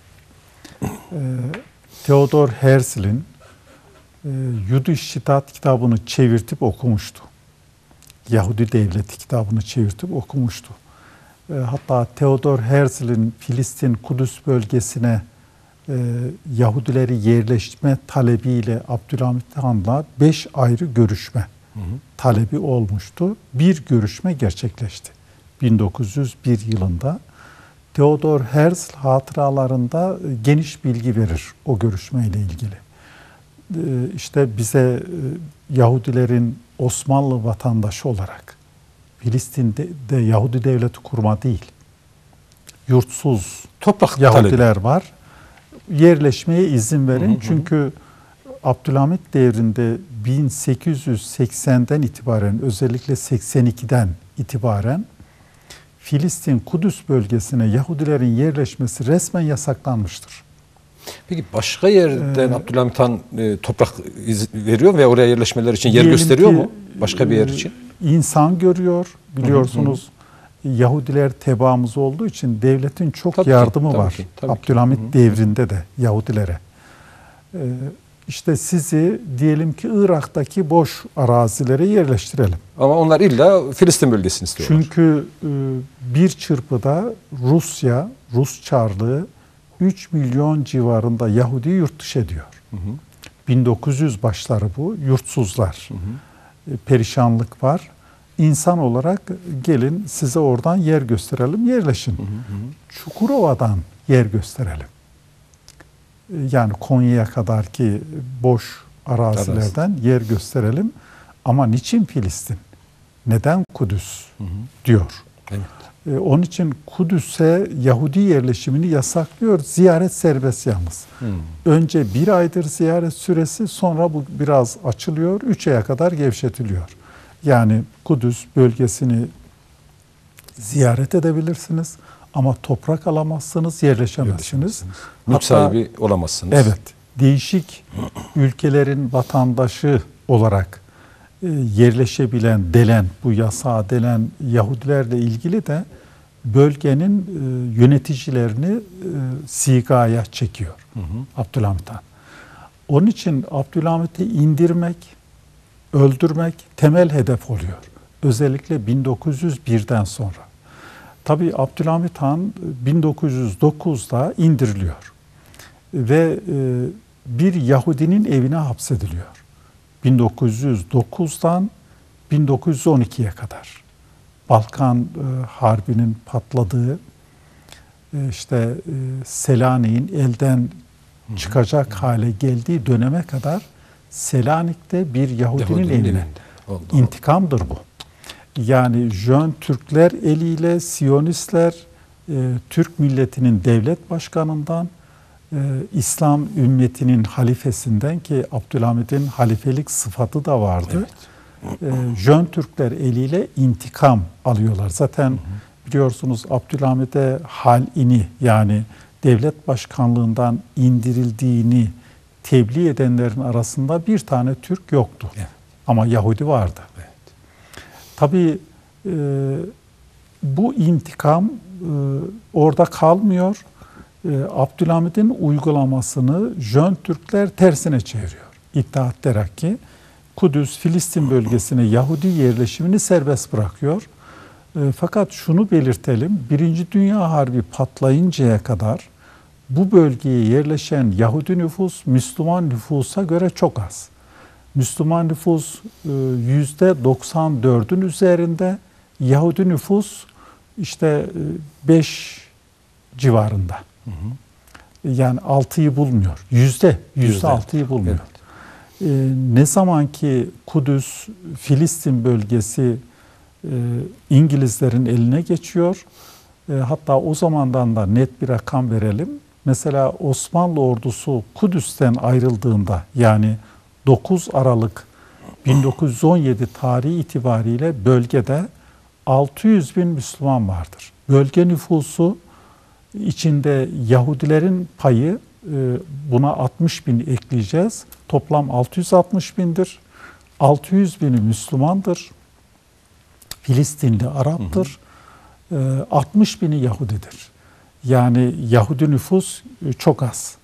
[SPEAKER 2] Theodor Herzl'in Jüdische Staat kitabını çevirtip okumuştu. Yahudi Devleti kitabını çevirtip okumuştu. Hatta Theodor Herzl'in Filistin Kudüs bölgesine Yahudileri yerleştirme talebiyle Abdülhamit Han'la beş ayrı görüşme hı hı. talebi olmuştu. Bir görüşme gerçekleşti. bin dokuz yüz bir yılında. Theodor Herzl hatıralarında geniş bilgi verir o görüşmeyle ilgili. İşte bize Yahudilerin Osmanlı vatandaşı olarak Filistin'de de Yahudi devleti kurma değil, yurtsuz toprak Yahudiler talebi. var. Yerleşmeye izin verin. Hı hı. Çünkü Abdülhamit devrinde bin sekiz yüz seksenden itibaren, özellikle seksen ikiden itibaren Filistin Kudüs bölgesine Yahudilerin yerleşmesi resmen yasaklanmıştır.
[SPEAKER 1] Peki başka yerden ee, Abdülhamit Han e, toprak iz veriyor ve oraya yerleşmeler için yer
[SPEAKER 2] Diyelim
[SPEAKER 1] gösteriyor
[SPEAKER 2] ki,
[SPEAKER 1] mu? Başka bir yer için?
[SPEAKER 2] İnsan görüyor. Biliyorsunuz hı hı. Yahudiler tebaamız olduğu için devletin çok
[SPEAKER 1] tabii
[SPEAKER 2] yardımı
[SPEAKER 1] ki,
[SPEAKER 2] var.
[SPEAKER 1] Tabii ki, tabii
[SPEAKER 2] Abdülhamit
[SPEAKER 1] ki.
[SPEAKER 2] devrinde de Yahudilere. Ee, işte sizi diyelim ki Irak'taki boş arazilere yerleştirelim.
[SPEAKER 1] Ama onlar illa Filistin bölgesini istiyorlar.
[SPEAKER 2] Çünkü e, bir çırpıda Rusya, Rus Çarlığı üç milyon civarında Yahudi yurt dışı ediyor. Hı hı. bin dokuz yüz başları bu. Yurtsuzlar. Hı hı. E, perişanlık var. İnsan olarak gelin size oradan yer gösterelim, yerleşin. Hı hı hı. Çukurova'dan yer gösterelim. E, yani Konya'ya kadar ki boş arazilerden evet. yer gösterelim. Ama niçin Filistin? Neden Kudüs? Hı hı. diyor. Evet. Ee, onun için Kudüs'e Yahudi yerleşimini yasaklıyor. Ziyaret serbest yalnız. Hmm. Önce bir aydır ziyaret süresi, sonra bu biraz açılıyor. Üç aya kadar gevşetiliyor. Yani Kudüs bölgesini ziyaret edebilirsiniz ama toprak alamazsınız, yerleşemezsiniz.
[SPEAKER 1] Mülk sahibi olamazsınız.
[SPEAKER 2] Evet. Değişik ülkelerin vatandaşı olarak yerleşebilen, delen, bu yasağa delen Yahudilerle ilgili de bölgenin e, yöneticilerini e, sigaya çekiyor hı hı. Abdülhamit Han. Onun için Abdülhamit'i indirmek, öldürmek temel hedef oluyor. Özellikle bin dokuz yüz birden sonra. Tabii Abdülhamit Han bin dokuz yüz dokuzda indiriliyor ve e, bir Yahudinin evine hapsediliyor. bin dokuz yüz dokuzdan bin dokuz yüz on ikiye kadar Balkan e, Harbi'nin patladığı, e, işte e, Selanik'in elden çıkacak hı hı. hale geldiği döneme kadar Selanik'te bir Yahudinin, Yahudinin evine. Oldu. İntikamdır bu. Yani Jön Türkler eliyle Siyonistler e, Türk milletinin devlet başkanından, e, İslam ümmetinin halifesinden, ki Abdülhamit'in halifelik sıfatı da vardı. Evet. E, Jön Türkler eliyle intikam alıyorlar. Zaten hı hı. biliyorsunuz Abdülhamit'e halini, yani devlet başkanlığından indirildiğini tebliğ edenlerin arasında bir tane Türk yoktu. Evet. Ama Yahudi vardı. Evet. Tabii e, bu intikam e, orada kalmıyor. E, Abdülhamit'in uygulamasını Jön Türkler tersine çeviriyor. İttihat Terakki Kudüs, Filistin bölgesine Yahudi yerleşimini serbest bırakıyor. E, fakat şunu belirtelim, Birinci Dünya Harbi patlayıncaya kadar bu bölgeye yerleşen Yahudi nüfus Müslüman nüfusa göre çok az. Müslüman nüfus yüzde doksan dördün üzerinde, Yahudi nüfus işte beş civarında. Hı hı. Yani altıyı bulmuyor. Yüzde, yüzde altıyı bulmuyor. Evet. Ee, ne zaman ki Kudüs, Filistin bölgesi e, İngilizlerin eline geçiyor, e, hatta o zamandan da net bir rakam verelim. Mesela Osmanlı ordusu Kudüs'ten ayrıldığında, yani dokuz Aralık bin dokuz yüz on yedi tarihi itibariyle bölgede altı yüz bin Müslüman vardır. Bölge nüfusu içinde Yahudilerin payı, buna altmış bin ekleyeceğiz. Toplam altı yüz altmış bindir. altı yüz bini Müslümandır. Filistinli Arap'tır. Hı hı. altmış bini Yahudidir. Yani Yahudi nüfus çok az.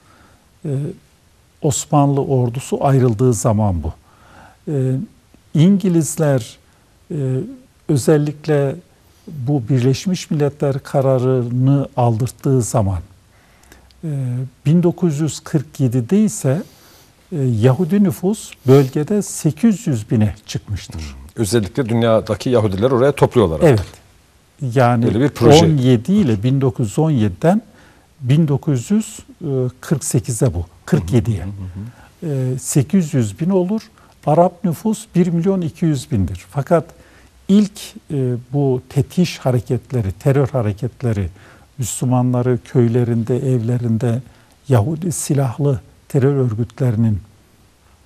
[SPEAKER 2] Osmanlı ordusu ayrıldığı zaman bu. Ee, İngilizler e, özellikle bu Birleşmiş Milletler kararını aldırttığı zaman e, bin dokuz yüz kırk yedide ise e, Yahudi nüfus bölgede sekiz yüz bine çıkmıştır.
[SPEAKER 1] Hmm. Özellikle dünyadaki Yahudiler oraya topluyorlar.
[SPEAKER 2] Evet. Yani on yedi ile bin dokuz yüz on yediden bin dokuz yüz kırk sekize bu. kırk yediye. sekiz yüz bin olur. Arap nüfus bir milyon iki yüz bindir. Fakat ilk bu tetiş hareketleri, terör hareketleri, Müslümanları köylerinde, evlerinde Yahudi silahlı terör örgütlerinin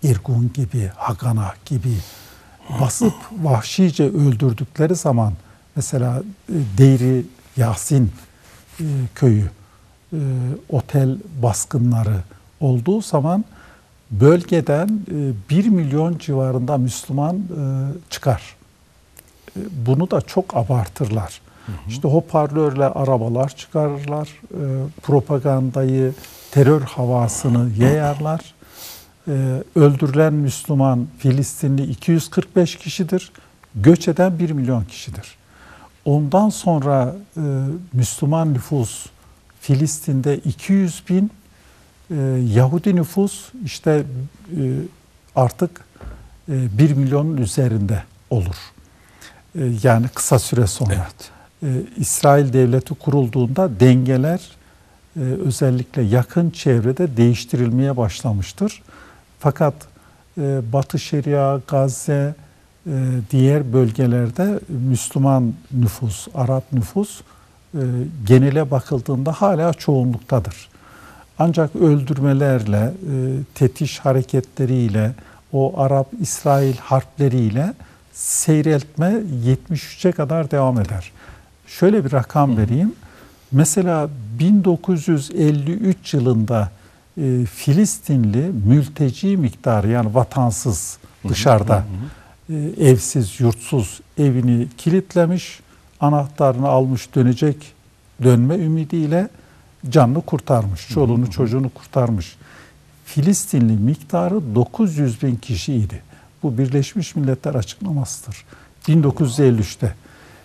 [SPEAKER 2] İrgun gibi, Hagana gibi basıp vahşice öldürdükleri zaman, mesela Deir-i Yasin e, köyü, e, otel baskınları olduğu zaman bölgeden e, bir milyon civarında Müslüman e, çıkar. E, bunu da çok abartırlar. Hı hı. İşte hoparlörle arabalar çıkarırlar, e, propagandayı, terör havasını yayarlar. E, öldürülen Müslüman Filistinli iki yüz kırk beş kişidir, göç eden bir milyon kişidir. Ondan sonra e, Müslüman nüfus Filistin'de iki yüz bin, e, Yahudi nüfus işte e, artık e, bir milyonun üzerinde olur. E, yani kısa süre sonra. Evet. E, İsrail devleti kurulduğunda dengeler e, özellikle yakın çevrede değiştirilmeye başlamıştır. Fakat e, Batı Şeria, Gazze, e, diğer bölgelerde Müslüman nüfus, Arap nüfus e, genele bakıldığında hala çoğunluktadır. Ancak öldürmelerle, e, tetiş hareketleriyle, o Arap-İsrail harpleriyle seyreltme yetmiş üçe kadar devam eder. Şöyle bir rakam vereyim. Mesela bin dokuz yüz elli üç yılında e, Filistinli mülteci miktarı, yani vatansız, dışarıda, e, evsiz, yurtsuz evini kilitlemiş, anahtarını almış, dönecek, dönme ümidiyle canını kurtarmış, çoluğunu çocuğunu kurtarmış. Filistinli miktarı dokuz yüz bin kişiydi. Bu Birleşmiş Milletler açıklamasıdır. bin dokuz yüz elli üçte.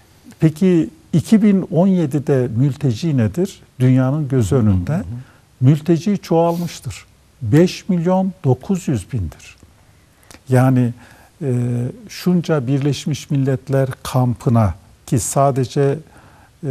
[SPEAKER 2] Peki iki bin on yedide mülteci nedir? Dünyanın gözü önünde. Mülteci çoğalmıştır. beş milyon dokuz yüz bindir. Yani e, şunca Birleşmiş Milletler kampına, ki sadece e,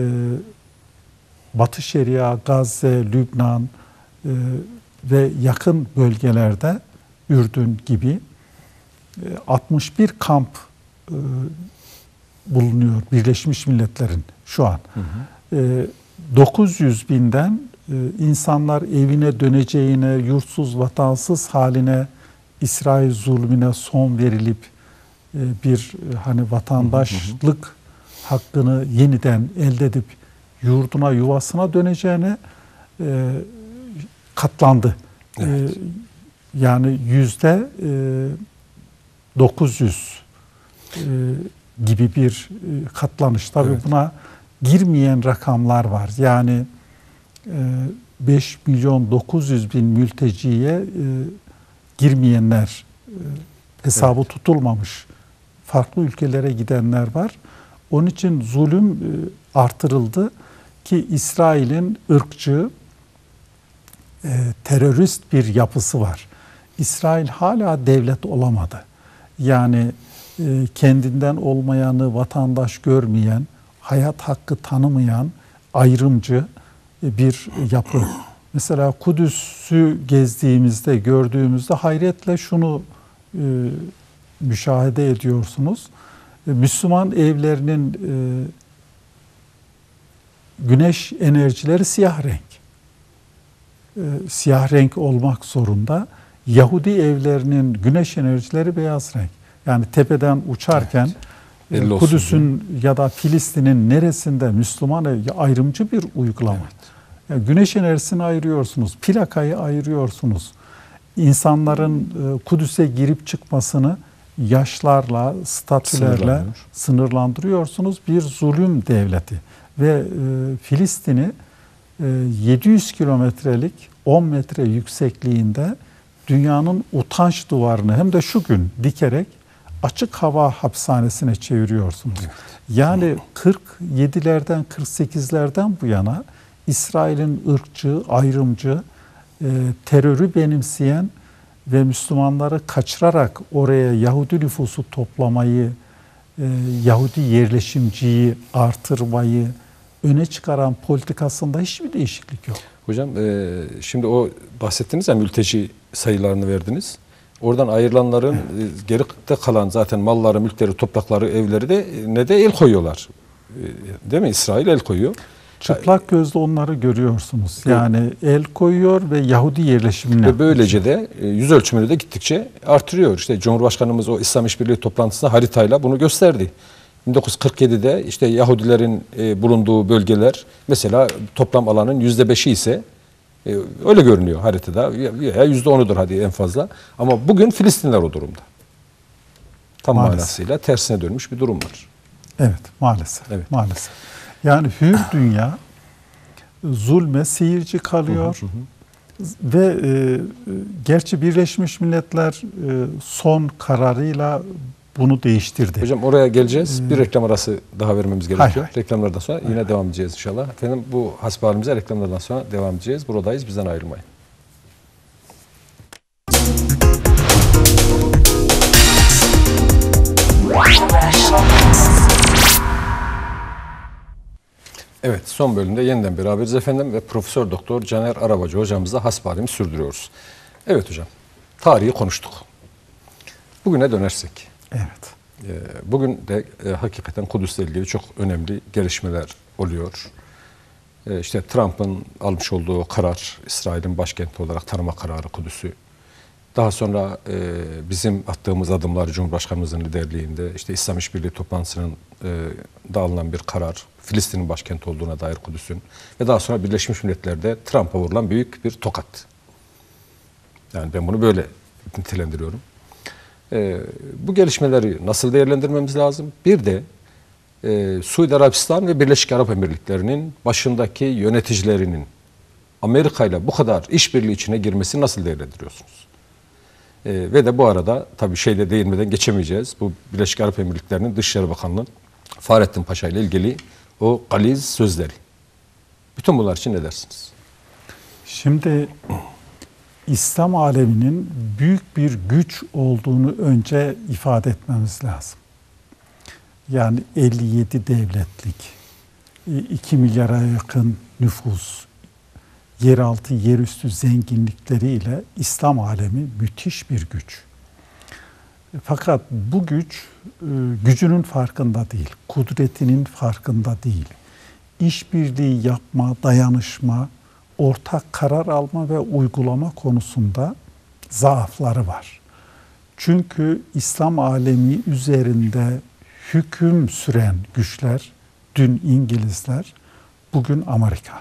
[SPEAKER 2] Batı Şeria, Gazze, Lübnan e, ve yakın bölgelerde Ürdün gibi e, altmış bir kamp e, bulunuyor Birleşmiş Milletler'in şu an. Hı hı. E, dokuz yüz binden e, insanlar evine döneceğine, yurtsuz, vatansız haline, İsrail zulmüne son verilip e, bir e, hani vatandaşlık hı hı. hakkını yeniden elde edip yurduna, yuvasına döneceğine e, katlandı. Evet. E, yani yüzde e, dokuz yüz e, gibi bir e, katlanış. Tabii evet. Buna girmeyen rakamlar var. Yani e, beş milyon dokuz yüz bin mülteciye e, girmeyenler, e, hesabı evet. tutulmamış farklı ülkelere gidenler var. Onun için zulüm e, artırıldı ki İsrail'in ırkçı, e, terörist bir yapısı var. İsrail hala devlet olamadı. Yani e, kendinden olmayanı vatandaş görmeyen, hayat hakkı tanımayan, ayrımcı e, bir yapı. Mesela Kudüs'ü gezdiğimizde, gördüğümüzde hayretle şunu e, müşahede ediyorsunuz. E, Müslüman evlerinin e, güneş enerjileri siyah renk. E, siyah renk olmak zorunda. Yahudi evlerinin güneş enerjileri beyaz renk. Yani tepeden uçarken evet. e, Kudüs'ün ya da Filistin'in neresinde Müslüman ev, ayrımcı bir uygulama. Evet. Yani güneş enerjisini ayırıyorsunuz, plakayı ayırıyorsunuz. İnsanların e, Kudüs'e girip çıkmasını yaşlarla, statülerle sınırlandırıyorsunuz. Bir zulüm devleti. Ve e, Filistin'i e, yedi yüz kilometrelik on metre yüksekliğinde dünyanın utanç duvarını hem de şu gün dikerek açık hava hapishanesine çeviriyorsunuz. Evet. Yani kırk yedilerden kırk sekizlerden bu yana İsrail'in ırkçı, ayrımcı, e, terörü benimseyen ve Müslümanları kaçırarak oraya Yahudi nüfusu toplamayı, e, Yahudi yerleşimciyi artırmayı öne çıkaran politikasında hiçbir değişiklik yok.
[SPEAKER 1] Hocam e, şimdi o bahsettiniz ya, mülteci sayılarını verdiniz. Oradan ayrılanların evet. e, geride kalan zaten malları, mülkleri, toprakları, evleri de ne de el koyuyorlar. E, değil mi? İsrail el koyuyor.
[SPEAKER 2] Çıplak gözle onları görüyorsunuz. Yani el koyuyor ve Yahudi yerleşimine.
[SPEAKER 1] Ve böylece de yüz ölçümünü de gittikçe artırıyor. İşte Cumhurbaşkanımız o İslam İşbirliği toplantısında haritayla bunu gösterdi. bin dokuz yüz kırk yedi'de işte Yahudilerin bulunduğu bölgeler mesela toplam alanın yüzde beşi ise öyle görünüyor haritada. Ya yüzde onudur hadi en fazla. Ama bugün Filistinler o durumda. Tam maalesef. Manasıyla tersine dönmüş bir durum var.
[SPEAKER 2] Evet, maalesef.
[SPEAKER 1] Evet.
[SPEAKER 2] Maalesef. Yani hür dünya zulme seyirci kalıyor. Hı hı hı. Ve e, gerçi Birleşmiş Milletler e, son kararıyla bunu değiştirdi.
[SPEAKER 1] Hocam oraya geleceğiz.
[SPEAKER 2] Ee,
[SPEAKER 1] bir reklam arası daha vermemiz gerekiyor.
[SPEAKER 2] Hay hay.
[SPEAKER 1] Reklamlardan sonra hay yine hay. devam edeceğiz inşallah. Efendim bu hasbihalimize reklamlardan sonra devam edeceğiz. Buradayız. Bizden ayrılmayın. Evet, son bölümde yeniden beraberiz efendim ve Profesör Doktor Caner Arabacı hocamızla hasbihalimizi sürdürüyoruz. Evet hocam, tarihi konuştuk. Bugüne dönersek.
[SPEAKER 2] Evet.
[SPEAKER 1] Bugün de e, hakikaten Kudüs'le ilgili çok önemli gelişmeler oluyor. E, işte Trump'ın almış olduğu karar, İsrail'in başkenti olarak tanıma kararı Kudüs'ü. Daha sonra e, bizim attığımız adımlar Cumhurbaşkanımızın liderliğinde, işte İslam İşbirliği toplantısının e, da alınan bir karar, Filistin'in başkenti olduğuna dair Kudüs'ün ve daha sonra Birleşmiş Milletler'de Trump'a vurulan büyük bir tokat. Yani ben bunu böyle nitelendiriyorum. E, bu gelişmeleri nasıl değerlendirmemiz lazım? Bir de e, Suudi Arabistan ve Birleşik Arap Emirlikleri'nin başındaki yöneticilerinin Amerika ile bu kadar işbirliği içine girmesini nasıl değerlendiriyorsunuz? E, ve de bu arada tabii şeyde değinmeden geçemeyeceğiz. Bu Birleşik Arap Emirlikleri'nin Dışişleri Bakanlığı Fahrettin Paşa ile ilgili o galiz sözleri. Bütün bunlar için ne dersiniz?
[SPEAKER 2] Şimdi İslam aleminin büyük bir güç olduğunu önce ifade etmemiz lazım. Yani elli yedi devletlik, iki milyara yakın nüfus, yeraltı, yerüstü zenginlikleriyle İslam alemi müthiş bir güç. Fakat bu güç gücünün farkında değil, kudretinin farkında değil. İşbirliği yapma, dayanışma, ortak karar alma ve uygulama konusunda zaafları var. Çünkü İslam alemi üzerinde hüküm süren güçler, dün İngilizler, bugün Amerika.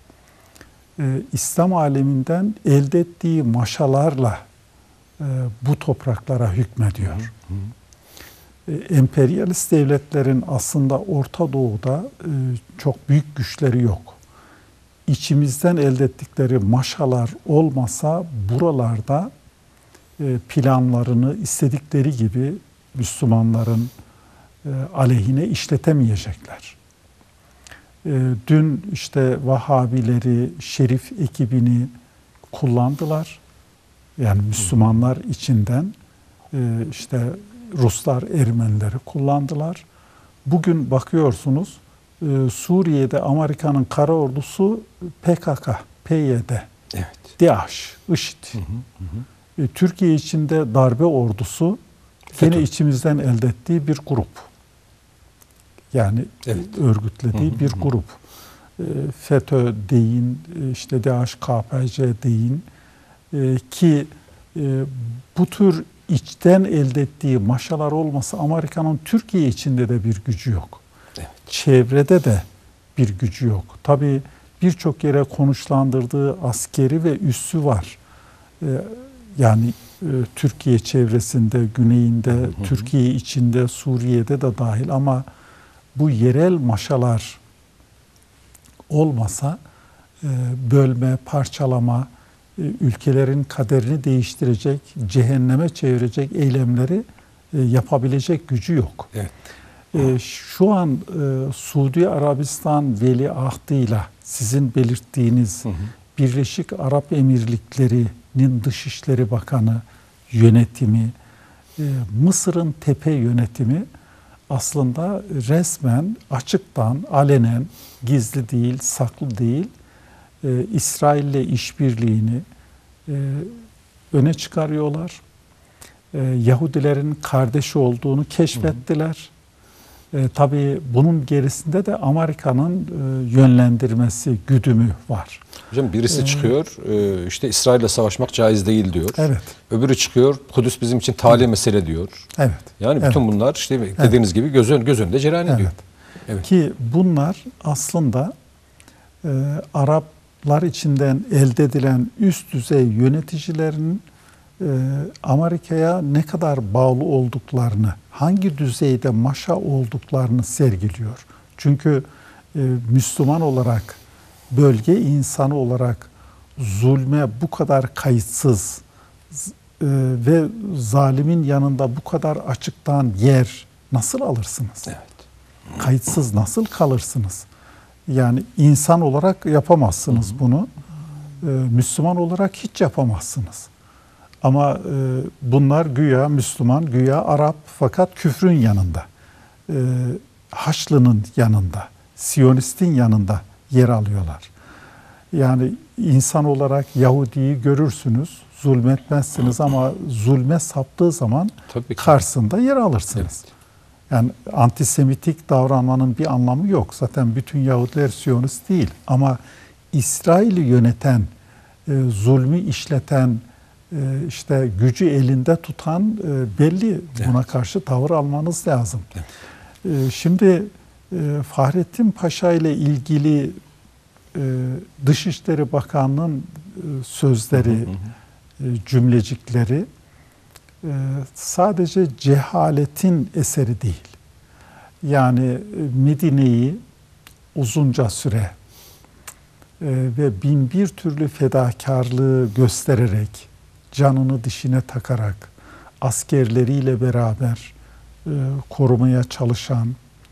[SPEAKER 2] Ee, İslam aleminden elde ettiği maşalarla e, bu topraklara hükmediyor. Hı hı. E, emperyalist devletlerin aslında Orta Doğu'da e, çok büyük güçleri yok. İçimizden elde ettikleri maşalar olmasa buralarda e, planlarını istedikleri gibi Müslümanların e, aleyhine işletemeyecekler. E, dün işte Vahabileri, Şerif ekibini kullandılar. Yani Müslümanlar içinden e, işte Ruslar, Ermenileri kullandılar. Bugün bakıyorsunuz e, Suriye'de Amerika'nın kara ordusu P K K, P Y D,
[SPEAKER 1] evet.
[SPEAKER 2] DAEŞ, IŞİD. Hı hı hı. E, Türkiye içinde darbe ordusu
[SPEAKER 1] FETÖ.
[SPEAKER 2] yine içimizden elde ettiği bir grup. Yani evet. örgütlediği hı hı, bir hı. grup. E, FETÖ deyin, işte DAEŞ, K P C deyin e, ki e, bu tür içten elde ettiği maşalar olmasa Amerika'nın Türkiye içinde de bir gücü yok. Evet. Çevrede de bir gücü yok. Tabii birçok yere konuşlandırdığı askeri ve üssü var. Ee, yani e, Türkiye çevresinde, güneyinde, hı hı. Türkiye içinde, Suriye'de de dahil ama bu yerel maşalar olmasa e, bölme, parçalama, e, ülkelerin kaderini değiştirecek, cehenneme çevirecek eylemleri e, yapabilecek gücü yok.
[SPEAKER 1] Evet.
[SPEAKER 2] E, şu an e, Suudi Arabistan veliahdıyla sizin belirttiğiniz hı hı. Birleşik Arap Emirlikleri'nin Dışişleri Bakanı yönetimi, e, Mısır'ın tepe yönetimi aslında resmen açıktan, alenen, gizli değil, saklı değil, e, İsrail'le işbirliğini e, öne çıkarıyorlar. E, Yahudilerin kardeşi olduğunu keşfettiler. E, tabii bunun gerisinde de Amerika'nın e, yönlendirmesi, güdümü var.
[SPEAKER 1] Hocam birisi ee, çıkıyor, e, işte İsrail'le savaşmak caiz değil diyor.
[SPEAKER 2] Evet.
[SPEAKER 1] Öbürü çıkıyor, Kudüs bizim için tali evet. mesele diyor.
[SPEAKER 2] Evet.
[SPEAKER 1] Yani bütün evet. bunlar işte dediğiniz evet. gibi göz, ön, göz önünde cereyan ediyor.
[SPEAKER 2] Evet. Evet. Ki bunlar aslında e, Araplar içinden elde edilen üst düzey yöneticilerin e, Amerika'ya ne kadar bağlı olduklarını, hangi düzeyde maşa olduklarını sergiliyor. Çünkü e, Müslüman olarak, bölge insanı olarak zulme bu kadar kayıtsız e, ve zalimin yanında bu açıktan açıktan yer nasıl alırsınız?
[SPEAKER 1] Evet.
[SPEAKER 2] Kayıtsız nasıl kalırsınız? Yani insan olarak yapamazsınız hı hı. bunu. Ee, Müslüman olarak hiç yapamazsınız. Ama e, bunlar güya Müslüman, güya Arap fakat küfrün yanında. Ee, Haçlı'nın yanında, Siyonist'in yanında yer alıyorlar. Yani insan olarak Yahudi'yi görürsünüz, zulmetmezsiniz ama zulme saptığı zaman karşısında yer alırsınız. Evet. Yani antisemitik davranmanın bir anlamı yok. Zaten bütün Yahudiler Siyonist değil. Ama İsrail'i yöneten, e, zulmü işleten, e, işte gücü elinde tutan e, belli. Buna evet. karşı tavır almanız lazım. Evet. E, şimdi e, Fahrettin Paşa ile ilgili e, Dışişleri Bakanlığı'nın e, sözleri, hı hı hı. E, cümlecikleri sadece cehaletin eseri değil. Yani Medine'yi uzunca süre ve bin bir türlü fedakarlığı göstererek, canını dişine takarak, askerleriyle beraber korumaya çalışan,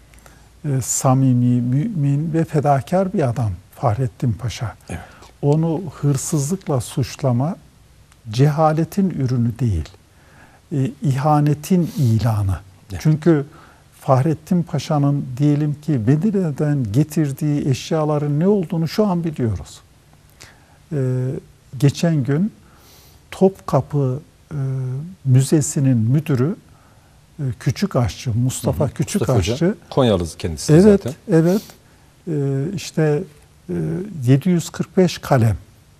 [SPEAKER 2] samimi, mümin ve fedakar bir adam Fahrettin Paşa. Evet. Onu hırsızlıkla suçlama cehaletin ürünü değil. E, ihanetin ilanı. Evet. Çünkü Fahrettin Paşa'nın diyelim ki Medine'den getirdiği eşyaların ne olduğunu şu an biliyoruz. E, geçen gün Topkapı e, Müzesi'nin müdürü e, Küçük Aşçı, Mustafa hı hı. Küçük Mustafa Aşçı.
[SPEAKER 1] Hoca, Konyalı kendisi
[SPEAKER 2] evet,
[SPEAKER 1] zaten.
[SPEAKER 2] Evet, evet. E, işte e, yedi yüz kırk beş kalem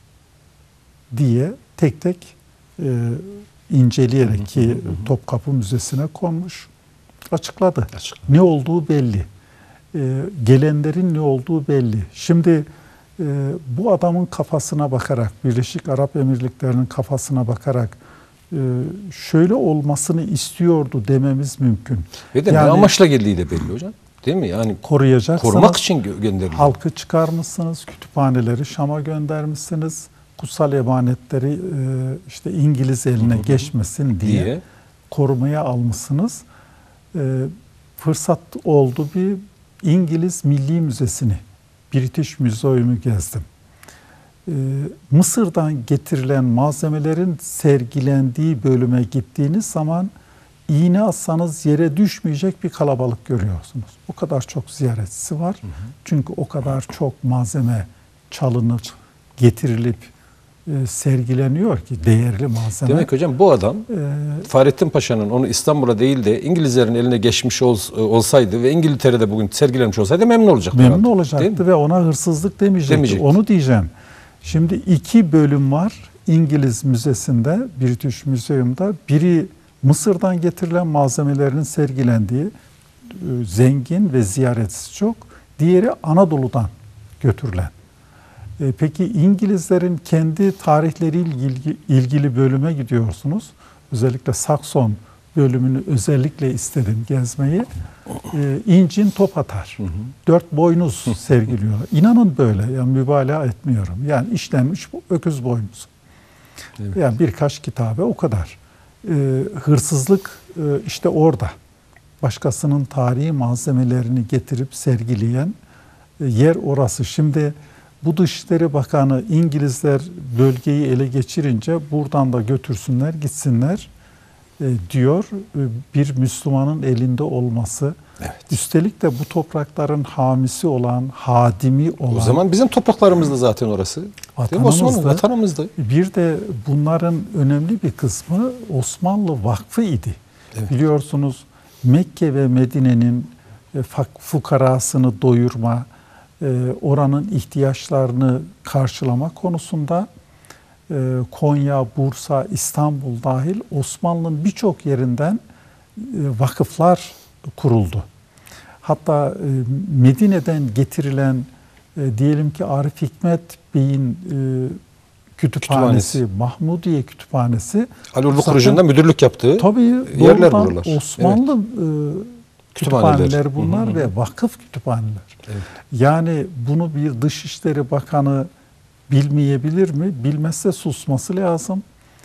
[SPEAKER 2] diye tek tek e, inceleyerek ki Topkapı Müzesi'ne konmuş, açıkladı. Açıkladı. Ne olduğu belli. E, gelenlerin ne olduğu belli. Şimdi e, bu adamın kafasına bakarak, Birleşik Arap Emirlikleri'nin kafasına bakarak e, şöyle olmasını istiyordu dememiz mümkün.
[SPEAKER 1] Ve de yani, ne amaçla geldiği de belli hocam. Değil mi? Yani
[SPEAKER 2] koruyacaksınız.
[SPEAKER 1] Korumak için gönderiliyor.
[SPEAKER 2] Halkı çıkarmışsınız, kütüphaneleri Şam'a göndermişsiniz. Kutsal emanetleri işte İngiliz eline hı hı. geçmesin diye, diye korumaya almışsınız. Fırsat oldu, bir İngiliz Milli Müzesi'ni, British Museum'u gezdim. Mısır'dan getirilen malzemelerin sergilendiği bölüme gittiğiniz zaman iğne atsanız yere düşmeyecek bir kalabalık görüyorsunuz. O kadar çok ziyaretçisi var. Hı hı. Çünkü o kadar çok malzeme çalınıp, getirilip e, sergileniyor ki değerli malzeme.
[SPEAKER 1] Demek hocam bu adam e, Fahrettin Paşa'nın onu İstanbul'a değil de İngilizlerin eline geçmiş ol, olsaydı ve İngiltere'de bugün sergilenmiş olsaydı memnun olacaktı.
[SPEAKER 2] Memnun herhalde. olacaktı ve ona hırsızlık demeyecekti. demeyecekti. Onu diyeceğim. Şimdi iki bölüm var İngiliz Müzesi'nde, British Museum'da. Biri Mısır'dan getirilen malzemelerin sergilendiği, zengin ve ziyaretçisi çok. Diğeri Anadolu'dan götürülen. E, peki İngilizlerin kendi tarihleriyle ilgili, ilgili bölüme gidiyorsunuz. Özellikle Sakson bölümünü özellikle istedim gezmeyi. E, incin top atar. Hı hı. Dört boynuz sergiliyorlar. İnanın böyle. Yani mübalağa etmiyorum. Yani işlenmiş öküz boynuzu. Evet. Yani birkaç kitabe o kadar. E, hırsızlık e, işte orada. Başkasının tarihi malzemelerini getirip sergileyen e, yer orası. Şimdi bu Dışişleri Bakanı İngilizler bölgeyi ele geçirince buradan da götürsünler, gitsinler e, diyor. E, bir Müslümanın elinde olması. Evet. Üstelik de bu toprakların hamisi olan, hadimi olan.
[SPEAKER 1] O zaman bizim topraklarımızda zaten orası. Osmanlı vatanımızdı.
[SPEAKER 2] Bir de bunların önemli bir kısmı Osmanlı Vakfı idi. Evet. Biliyorsunuz Mekke ve Medine'nin e, fukarasını doyurma, e, oranın ihtiyaçlarını karşılama konusunda e, Konya, Bursa, İstanbul dahil Osmanlı'nın birçok yerinden e, vakıflar kuruldu. Hatta e, Medine'den getirilen e, diyelim ki Arif Hikmet Bey'in e, kütüphanesi, kütüphanesi, Mahmudiye Kütüphanesi.
[SPEAKER 1] Ali Urdu Kurucu'nda müdürlük yaptığı
[SPEAKER 2] tabii,
[SPEAKER 1] yerler buralar.
[SPEAKER 2] Osmanlı evet. e, kütüphaneleri bunlar, hı hı, ve vakıf kütüphaneler. Evet. Yani bunu bir Dışişleri Bakanı bilmeyebilir mi? Bilmezse susması lazım.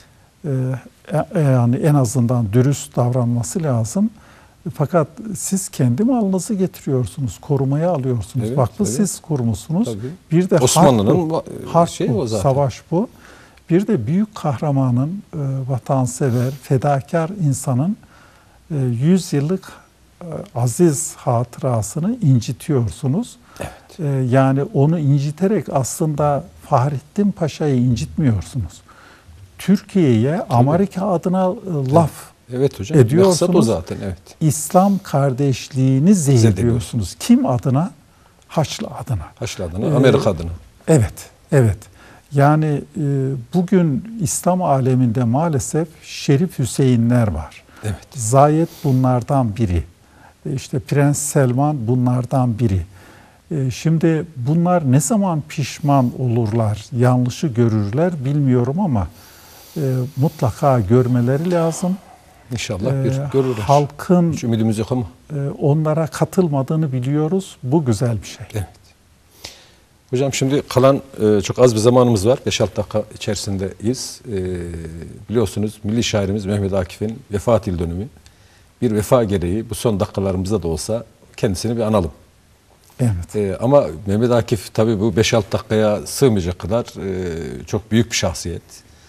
[SPEAKER 2] Ee, yani en azından dürüst davranması lazım. Fakat siz kendi malınızı getiriyorsunuz, korumaya alıyorsunuz. Evet, vakfı evet. siz kurmuşsunuz. Tabii. Bir de
[SPEAKER 1] Osmanlı'nın
[SPEAKER 2] harp
[SPEAKER 1] şey
[SPEAKER 2] bu, savaş bu. Bir de büyük kahramanın, e, vatansever, fedakar insanın e, yüz yıllık e, aziz hatırasını incitiyorsunuz. Evet. E, yani onu inciterek aslında Fahrettin Paşa'yı incitmiyorsunuz. Türkiye'ye Amerika adına e, laf
[SPEAKER 1] evet hocam.
[SPEAKER 2] ediyorsunuz.
[SPEAKER 1] O zaten, evet.
[SPEAKER 2] İslam kardeşliğini zehirliyorsunuz. Kim adına? Haçlı adına.
[SPEAKER 1] Haçlı adına, ee, Amerika adına.
[SPEAKER 2] Evet, evet. Yani e, bugün İslam aleminde maalesef Şerif Hüseyinler var.
[SPEAKER 1] Evet.
[SPEAKER 2] Zayed bunlardan biri. E, işte Prens Selman bunlardan biri. E, şimdi bunlar ne zaman pişman olurlar, yanlışı görürler bilmiyorum ama e, mutlaka görmeleri lazım.
[SPEAKER 1] İnşallah bir görürler.
[SPEAKER 2] Halkın
[SPEAKER 1] hiç ümidimiz yok ama
[SPEAKER 2] onlara katılmadığını biliyoruz. Bu güzel bir şey.
[SPEAKER 1] Evet. Hocam şimdi kalan çok az bir zamanımız var. beş altı dakika içerisindeyiz. Biliyorsunuz milli şairimiz Mehmet Akif'in vefat yıl dönümü. Bir vefa gereği bu son dakikalarımızda da olsa kendisini bir analım.
[SPEAKER 2] Evet.
[SPEAKER 1] Ama Mehmet Akif tabii bu beş altı dakikaya sığmayacak kadar çok büyük bir şahsiyet.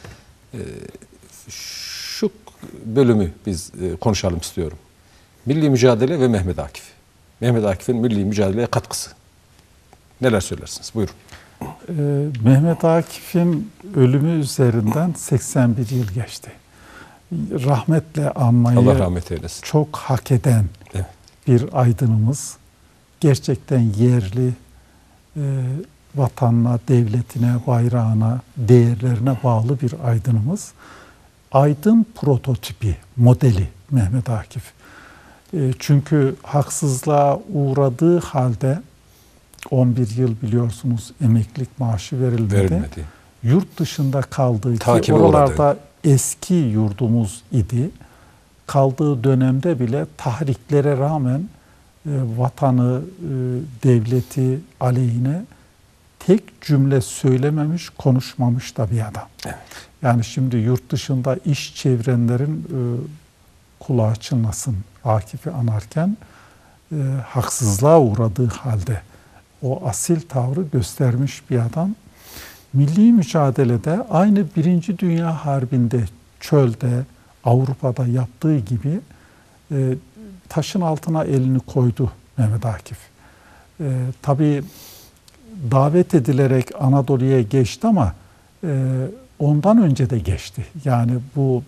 [SPEAKER 1] Şu bölümü biz konuşalım istiyorum. Milli mücadele ve Mehmet Akif. Mehmet Akif'in milli mücadeleye katkısı. Neler söylersiniz? Buyurun.
[SPEAKER 2] Ee, Mehmet Akif'in ölümü üzerinden seksen bir yıl geçti. Rahmetle anmayı
[SPEAKER 1] Allah rahmet eylesin.
[SPEAKER 2] Çok hak eden evet. bir aydınımız. Gerçekten yerli, e, vatanına, devletine, bayrağına, değerlerine bağlı bir aydınımız. Aydın prototipi, modeli Mehmet Akif. E, çünkü haksızlığa uğradığı halde on bir yıl biliyorsunuz emeklilik maaşı verilmedi.
[SPEAKER 1] Verilmedi.
[SPEAKER 2] Yurt dışında kaldığı
[SPEAKER 1] Takibi
[SPEAKER 2] ki oralarda
[SPEAKER 1] uğradı.
[SPEAKER 2] eski yurdumuz idi. Kaldığı dönemde bile tahriklere rağmen e, vatanı, e, devleti aleyhine tek cümle söylememiş, konuşmamış da bir adam.
[SPEAKER 1] Evet.
[SPEAKER 2] Yani şimdi yurt dışında iş çevirenlerin e, kulağı çınlasın Akif'i anarken e, haksızlığa uğradığı halde o asil tavrı göstermiş bir adam. Milli mücadelede aynı Birinci Dünya Harbi'nde çölde, Avrupa'da yaptığı gibi e, taşın altına elini koydu Mehmet Akif. E, tabii davet edilerek Anadolu'ya geçti ama e, ondan önce de geçti. Yani bu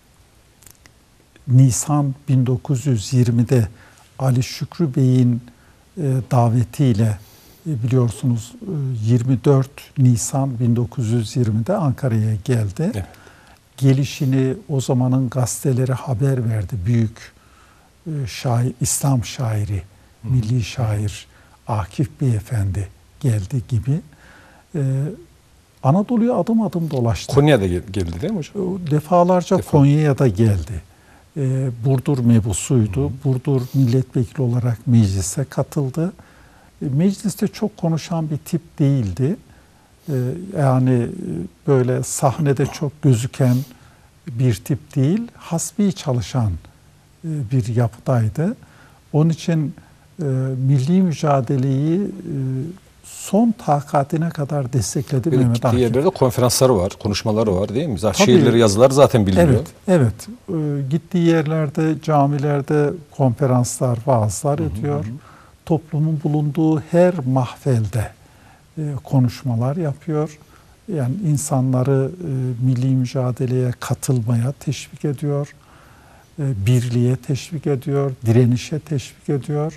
[SPEAKER 2] Nisan bin dokuz yüz yirmide Ali Şükrü Bey'in e, davetiyle e, biliyorsunuz e, yirmi dört Nisan bin dokuz yüz yirmide Ankara'ya geldi. Evet. Gelişini o zamanın gazeteleri haber verdi. Büyük e, şair, İslam şairi, Hı. milli şair Akif Beyefendi geldi gibi. E, Anadolu'ya adım adım dolaştı.
[SPEAKER 1] Konya'da geldi değil mi hocam?
[SPEAKER 2] Defalarca Defa. Konya'ya da geldi. E, Burdur mebusuydu. Hı. Burdur milletvekili olarak meclise katıldı. E, mecliste çok konuşan bir tip değildi. E, yani böyle sahnede çok gözüken bir tip değil, hasbi çalışan e, bir yapıdaydı. Onun için e, milli mücadeleyi e, son takatine kadar destekledi
[SPEAKER 1] bir
[SPEAKER 2] Mehmet Akif.
[SPEAKER 1] Yerlerde konferansları var, konuşmaları var değil mi? Zaten şiirleri, yazılar zaten biliniyor.
[SPEAKER 2] Evet, evet. E, gittiği yerlerde, camilerde konferanslar, vaazlar ediyor. Hı hı. Toplumun bulunduğu her mahfelde e, konuşmalar yapıyor. Yani insanları e, milli mücadeleye katılmaya teşvik ediyor. E, birliğe teşvik ediyor, direnişe teşvik ediyor.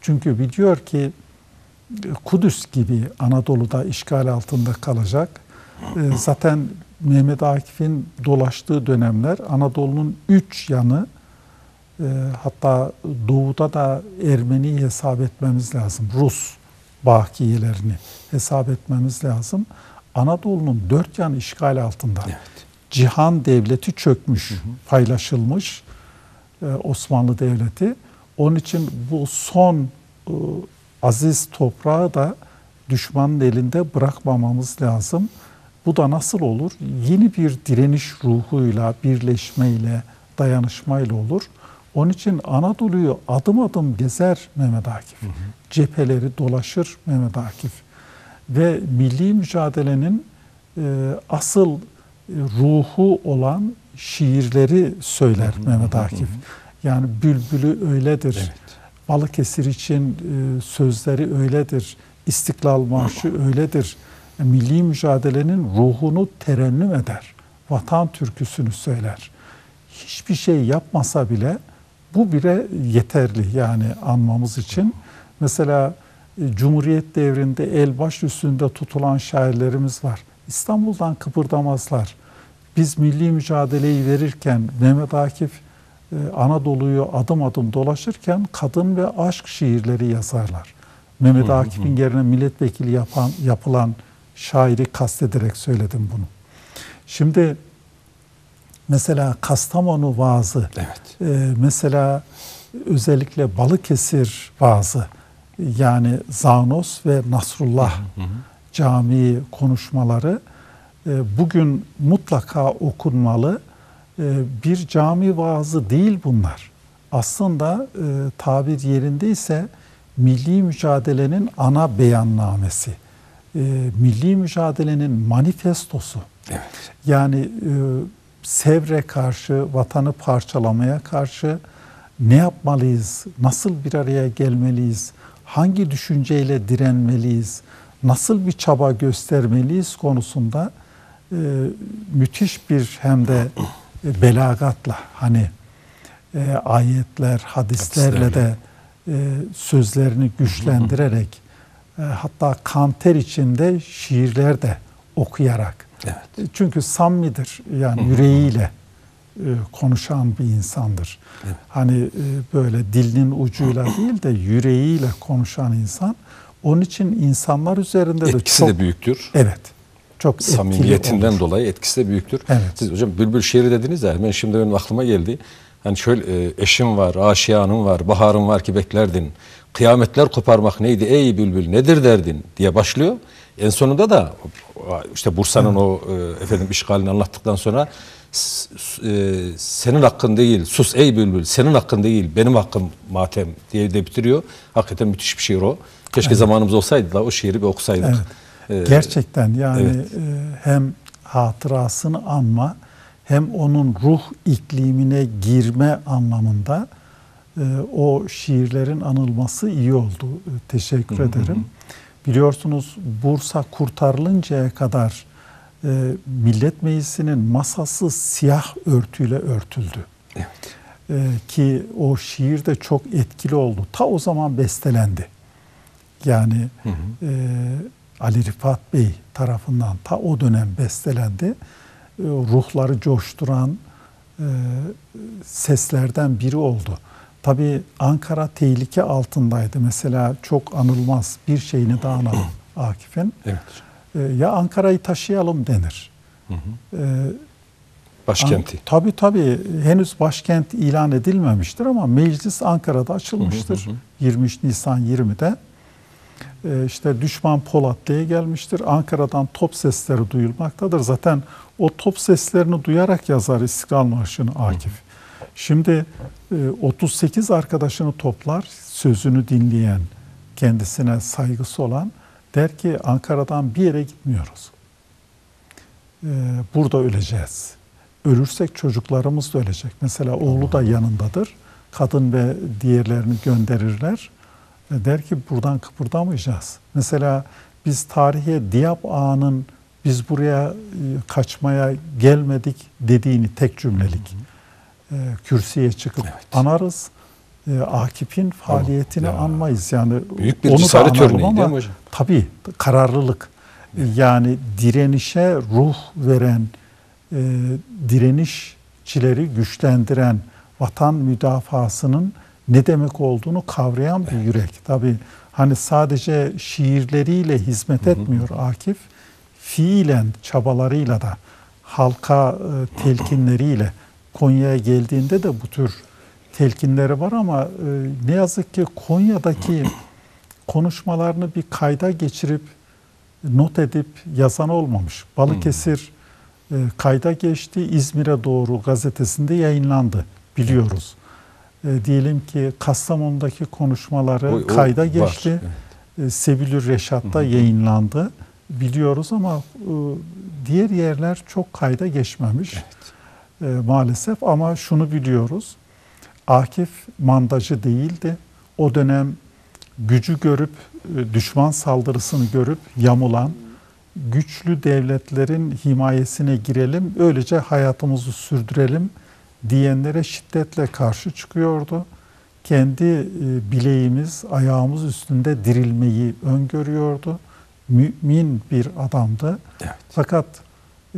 [SPEAKER 2] Çünkü biliyor ki Kudüs gibi Anadolu'da işgal altında kalacak. E, zaten Mehmet Akif'in dolaştığı dönemler Anadolu'nun üç yanı, e, hatta doğuda da Ermeni'yi hesap etmemiz lazım. Rus bakiyelerini hesap etmemiz lazım. Anadolu'nun dört yanı işgal altında. Evet. Cihan devleti çökmüş, hı hı. paylaşılmış e, Osmanlı Devleti. Onun için bu son e, aziz toprağı da düşmanın elinde bırakmamamız lazım. Bu da nasıl olur? Yeni bir direniş ruhuyla, birleşmeyle, dayanışmayla olur. Onun için Anadolu'yu adım adım gezer Mehmet Akif. Hı hı. Cepheleri dolaşır Mehmet Akif. Ve milli mücadelenin e, asıl ruhu olan şiirleri söyler hı hı. Mehmet Akif. Hı hı. Yani Bülbülü öyledir. Evet. Balıkesir için e, sözleri öyledir. İstiklal Marşı öyledir. Milli mücadelenin ruhunu terennüm eder. Vatan türküsünü söyler. Hiçbir şey yapmasa bile bu bile yeterli yani anmamız için. Mesela e, Cumhuriyet devrinde el baş üstünde tutulan şairlerimiz var. İstanbul'dan kıpırdamazlar. Biz milli mücadeleyi verirken Mehmet Akif e, Anadolu'yu adım adım dolaşırken kadın ve aşk şiirleri yazarlar. Mehmet Akif'in yerine milletvekili yapan, yapılan şairi kastederek söyledim bunu. Şimdi mesela Kastamonu vaazı, evet. e, mesela özellikle Balıkesir vaazı, yani Zanos ve Nasrullah hı hı. Camii konuşmaları e, bugün mutlaka okunmalı. E, bir cami vaazı değil bunlar. Aslında e, tabir yerindeyse milli mücadelenin ana beyannamesi. E, milli mücadelenin manifestosu. Evet. Yani e, Sevr'e karşı, vatanı parçalamaya karşı ne yapmalıyız, nasıl bir araya gelmeliyiz, hangi düşünceyle direnmeliyiz, nasıl bir çaba göstermeliyiz konusunda e, müthiş bir hem de e, belagatla, hani e, ayetler, hadislerle de e, sözlerini güçlendirerek, e, hatta kanter içinde şiirler de okuyarak. Evet. Çünkü samimidir, yani yüreğiyle e, konuşan bir insandır. Evet. Hani e, böyle dilinin ucuyla değil de yüreğiyle konuşan insan. Onun için insanlar üzerinde
[SPEAKER 1] etkisi
[SPEAKER 2] de
[SPEAKER 1] etkisi
[SPEAKER 2] çok...
[SPEAKER 1] de büyüktür.
[SPEAKER 2] Evet. Çok
[SPEAKER 1] samimiyetinden dolayı etkisi de büyüktür. Evet. Siz hocam Bülbül şiiri dediniz ya, ben şimdi benim aklıma geldi. Hani şöyle e, eşim var, aşiyanım var, baharım var ki beklerdin. Kıyametler koparmak neydi ey bülbül, nedir derdin diye başlıyor. En sonunda da işte Bursa'nın evet. o e, efendim işgalini anlattıktan sonra e, senin hakkın değil, sus ey bülbül, senin hakkın değil, benim hakkım matem diye de bitiriyor. Hakikaten müthiş bir şiir o. Keşke evet. zamanımız olsaydı da o şiiri bir okusaydık.
[SPEAKER 2] Evet. Ee, Gerçekten yani evet. e, hem hatırasını anma hem onun ruh iklimine girme anlamında e, o şiirlerin anılması iyi oldu. E, teşekkür hı hı. ederim. Biliyorsunuz Bursa kurtarılıncaya kadar e, Millet Meclisi'nin masası siyah örtüyle örtüldü. Evet. E, ki o şiir de çok etkili oldu. Ta o zaman bestelendi. Yani hı hı. E, Ali Rifat Bey tarafından ta o dönem bestelendi. E, ruhları coşturan e, seslerden biri oldu. Tabii Ankara tehlike altındaydı. Mesela çok anılmaz bir şeyini daha analım Akif'in. Evet. Ee, ya Ankara'yı taşıyalım denir. Hı hı. Ee,
[SPEAKER 1] Başkenti.
[SPEAKER 2] An, tabii tabii henüz başkent ilan edilmemiştir ama meclis Ankara'da açılmıştır. Hı hı hı. yirmi üç Nisan yirmide. Ee, işte düşman Polatlı'ya gelmiştir. Ankara'dan top sesleri duyulmaktadır. Zaten o top seslerini duyarak yazar İstiklal Marşı'nı Akif. Hı hı. Şimdi otuz sekiz arkadaşını toplar, sözünü dinleyen, kendisine saygısı olan, der ki Ankara'dan bir yere gitmiyoruz. Burada öleceğiz. Ölürsek çocuklarımız da ölecek. Mesela oğlu da yanındadır. Kadın ve diğerlerini gönderirler. Der ki buradan kıpırdamayacağız. Mesela biz tarihe Diyap Ağa'nın biz buraya kaçmaya gelmedik dediğini tek cümlelik. Kürsüye çıkıp evet. anarız. e, Akif'in faaliyetini
[SPEAKER 1] ya.
[SPEAKER 2] anmayız. Yani
[SPEAKER 1] büyük bir
[SPEAKER 2] onu da
[SPEAKER 1] cesaret
[SPEAKER 2] analım
[SPEAKER 1] örneği
[SPEAKER 2] ama
[SPEAKER 1] değil mi hocam?
[SPEAKER 2] tabii kararlılık. Yani direnişe ruh veren, e, direnişçileri güçlendiren, vatan müdafasının ne demek olduğunu kavrayan bir yürek. Tabii hani sadece şiirleriyle hizmet etmiyor Akif, fiilen çabalarıyla da, halka e, telkinleriyle. Konya'ya geldiğinde de bu tür telkinleri var ama e, ne yazık ki Konya'daki konuşmalarını bir kayda geçirip not edip yazan olmamış. Balıkesir e, kayda geçti, İzmir'e doğru gazetesinde yayınlandı, biliyoruz. E, diyelim ki Kastamonu'daki konuşmaları
[SPEAKER 1] o, o
[SPEAKER 2] kayda
[SPEAKER 1] var.
[SPEAKER 2] geçti. Evet. E, Sebilür Reşat'ta yayınlandı, biliyoruz ama e, diğer yerler çok kayda geçmemiş. Evet. E, maalesef ama şunu biliyoruz. Akif mandacı değildi. O dönem gücü görüp, düşman saldırısını görüp yamulan, güçlü devletlerin himayesine girelim, öylece hayatımızı sürdürelim diyenlere şiddetle karşı çıkıyordu. Kendi bileğimiz, ayağımız üstünde dirilmeyi öngörüyordu. Mümin bir adamdı. Evet. Fakat e,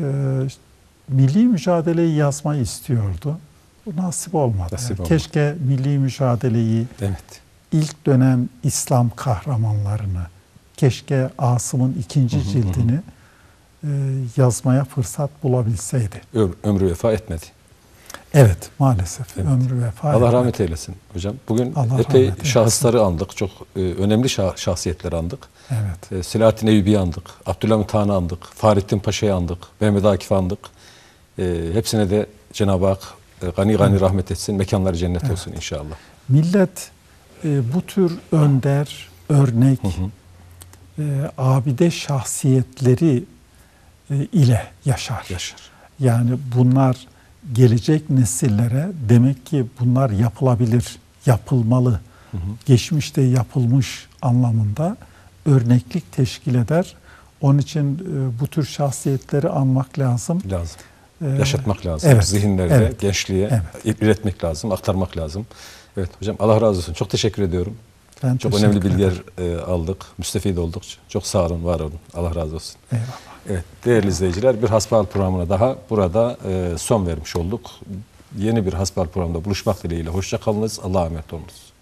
[SPEAKER 2] milli mücadeleyi yazmayı istiyordu. Bu nasip olmadı. Nasip yani. olmadı. Keşke milli mücadeleyi, evet, ilk dönem İslam kahramanlarını, keşke Asım'ın ikinci hı hı cildini e, yazmaya fırsat bulabilseydi.
[SPEAKER 1] Ömrü, ömrü vefa etmedi.
[SPEAKER 2] Evet, maalesef evet. ömrü vefa
[SPEAKER 1] Allah
[SPEAKER 2] etmedi.
[SPEAKER 1] rahmet eylesin hocam. Bugün
[SPEAKER 2] Allah
[SPEAKER 1] epey şahısları andık. Çok e, önemli şah, şahsiyetleri andık.
[SPEAKER 2] Evet.
[SPEAKER 1] E, Selahattin Eyyubi'yi andık. Abdülhamit Han'ı andık. Fahrettin Paşa'yı andık. Mehmet Akif'i andık. E, hepsine de Cenab-ı Hak e, gani gani evet. rahmet etsin. Mekanları cennet evet. olsun inşallah.
[SPEAKER 2] Millet e, bu tür önder, örnek, hı hı. E, abide şahsiyetleri e, ile yaşar.
[SPEAKER 1] yaşar.
[SPEAKER 2] Yani bunlar gelecek nesillere demek ki bunlar yapılabilir, yapılmalı, hı hı. geçmişte yapılmış anlamında örneklik teşkil eder. Onun için e, bu tür şahsiyetleri anmak lazım.
[SPEAKER 1] Lazım. Ee, Yaşatmak lazım.
[SPEAKER 2] Evet,
[SPEAKER 1] Zihinlerde,
[SPEAKER 2] evet,
[SPEAKER 1] gençliğe evet. üretmek lazım, aktarmak lazım. Evet hocam, Allah razı olsun. Çok teşekkür ediyorum.
[SPEAKER 2] Ben
[SPEAKER 1] Çok
[SPEAKER 2] teşekkür
[SPEAKER 1] önemli bilgiler e, aldık. Müstefid olduk. Çok sağ olun, var olun. Allah razı olsun.
[SPEAKER 2] Eyvallah.
[SPEAKER 1] Evet, değerli izleyiciler, bir hasbihal programına daha burada e, son vermiş olduk. Yeni bir hasbihal programda buluşmak dileğiyle. Hoşça kalınız. Allah'a emanet olunuz.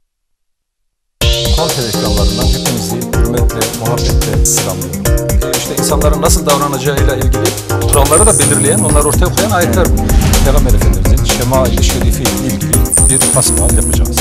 [SPEAKER 1] Kontev ekranlarından hepinizi hürmetle, muhabbetle selamlıyorum. E işte insanların nasıl davranacağıyla ilgili kuralları da belirleyen, onları ortaya koyan ayetler bunlar. Peygamber Efendimizin şema-i şerifi ile ilgili bir hasbihal yapacağız.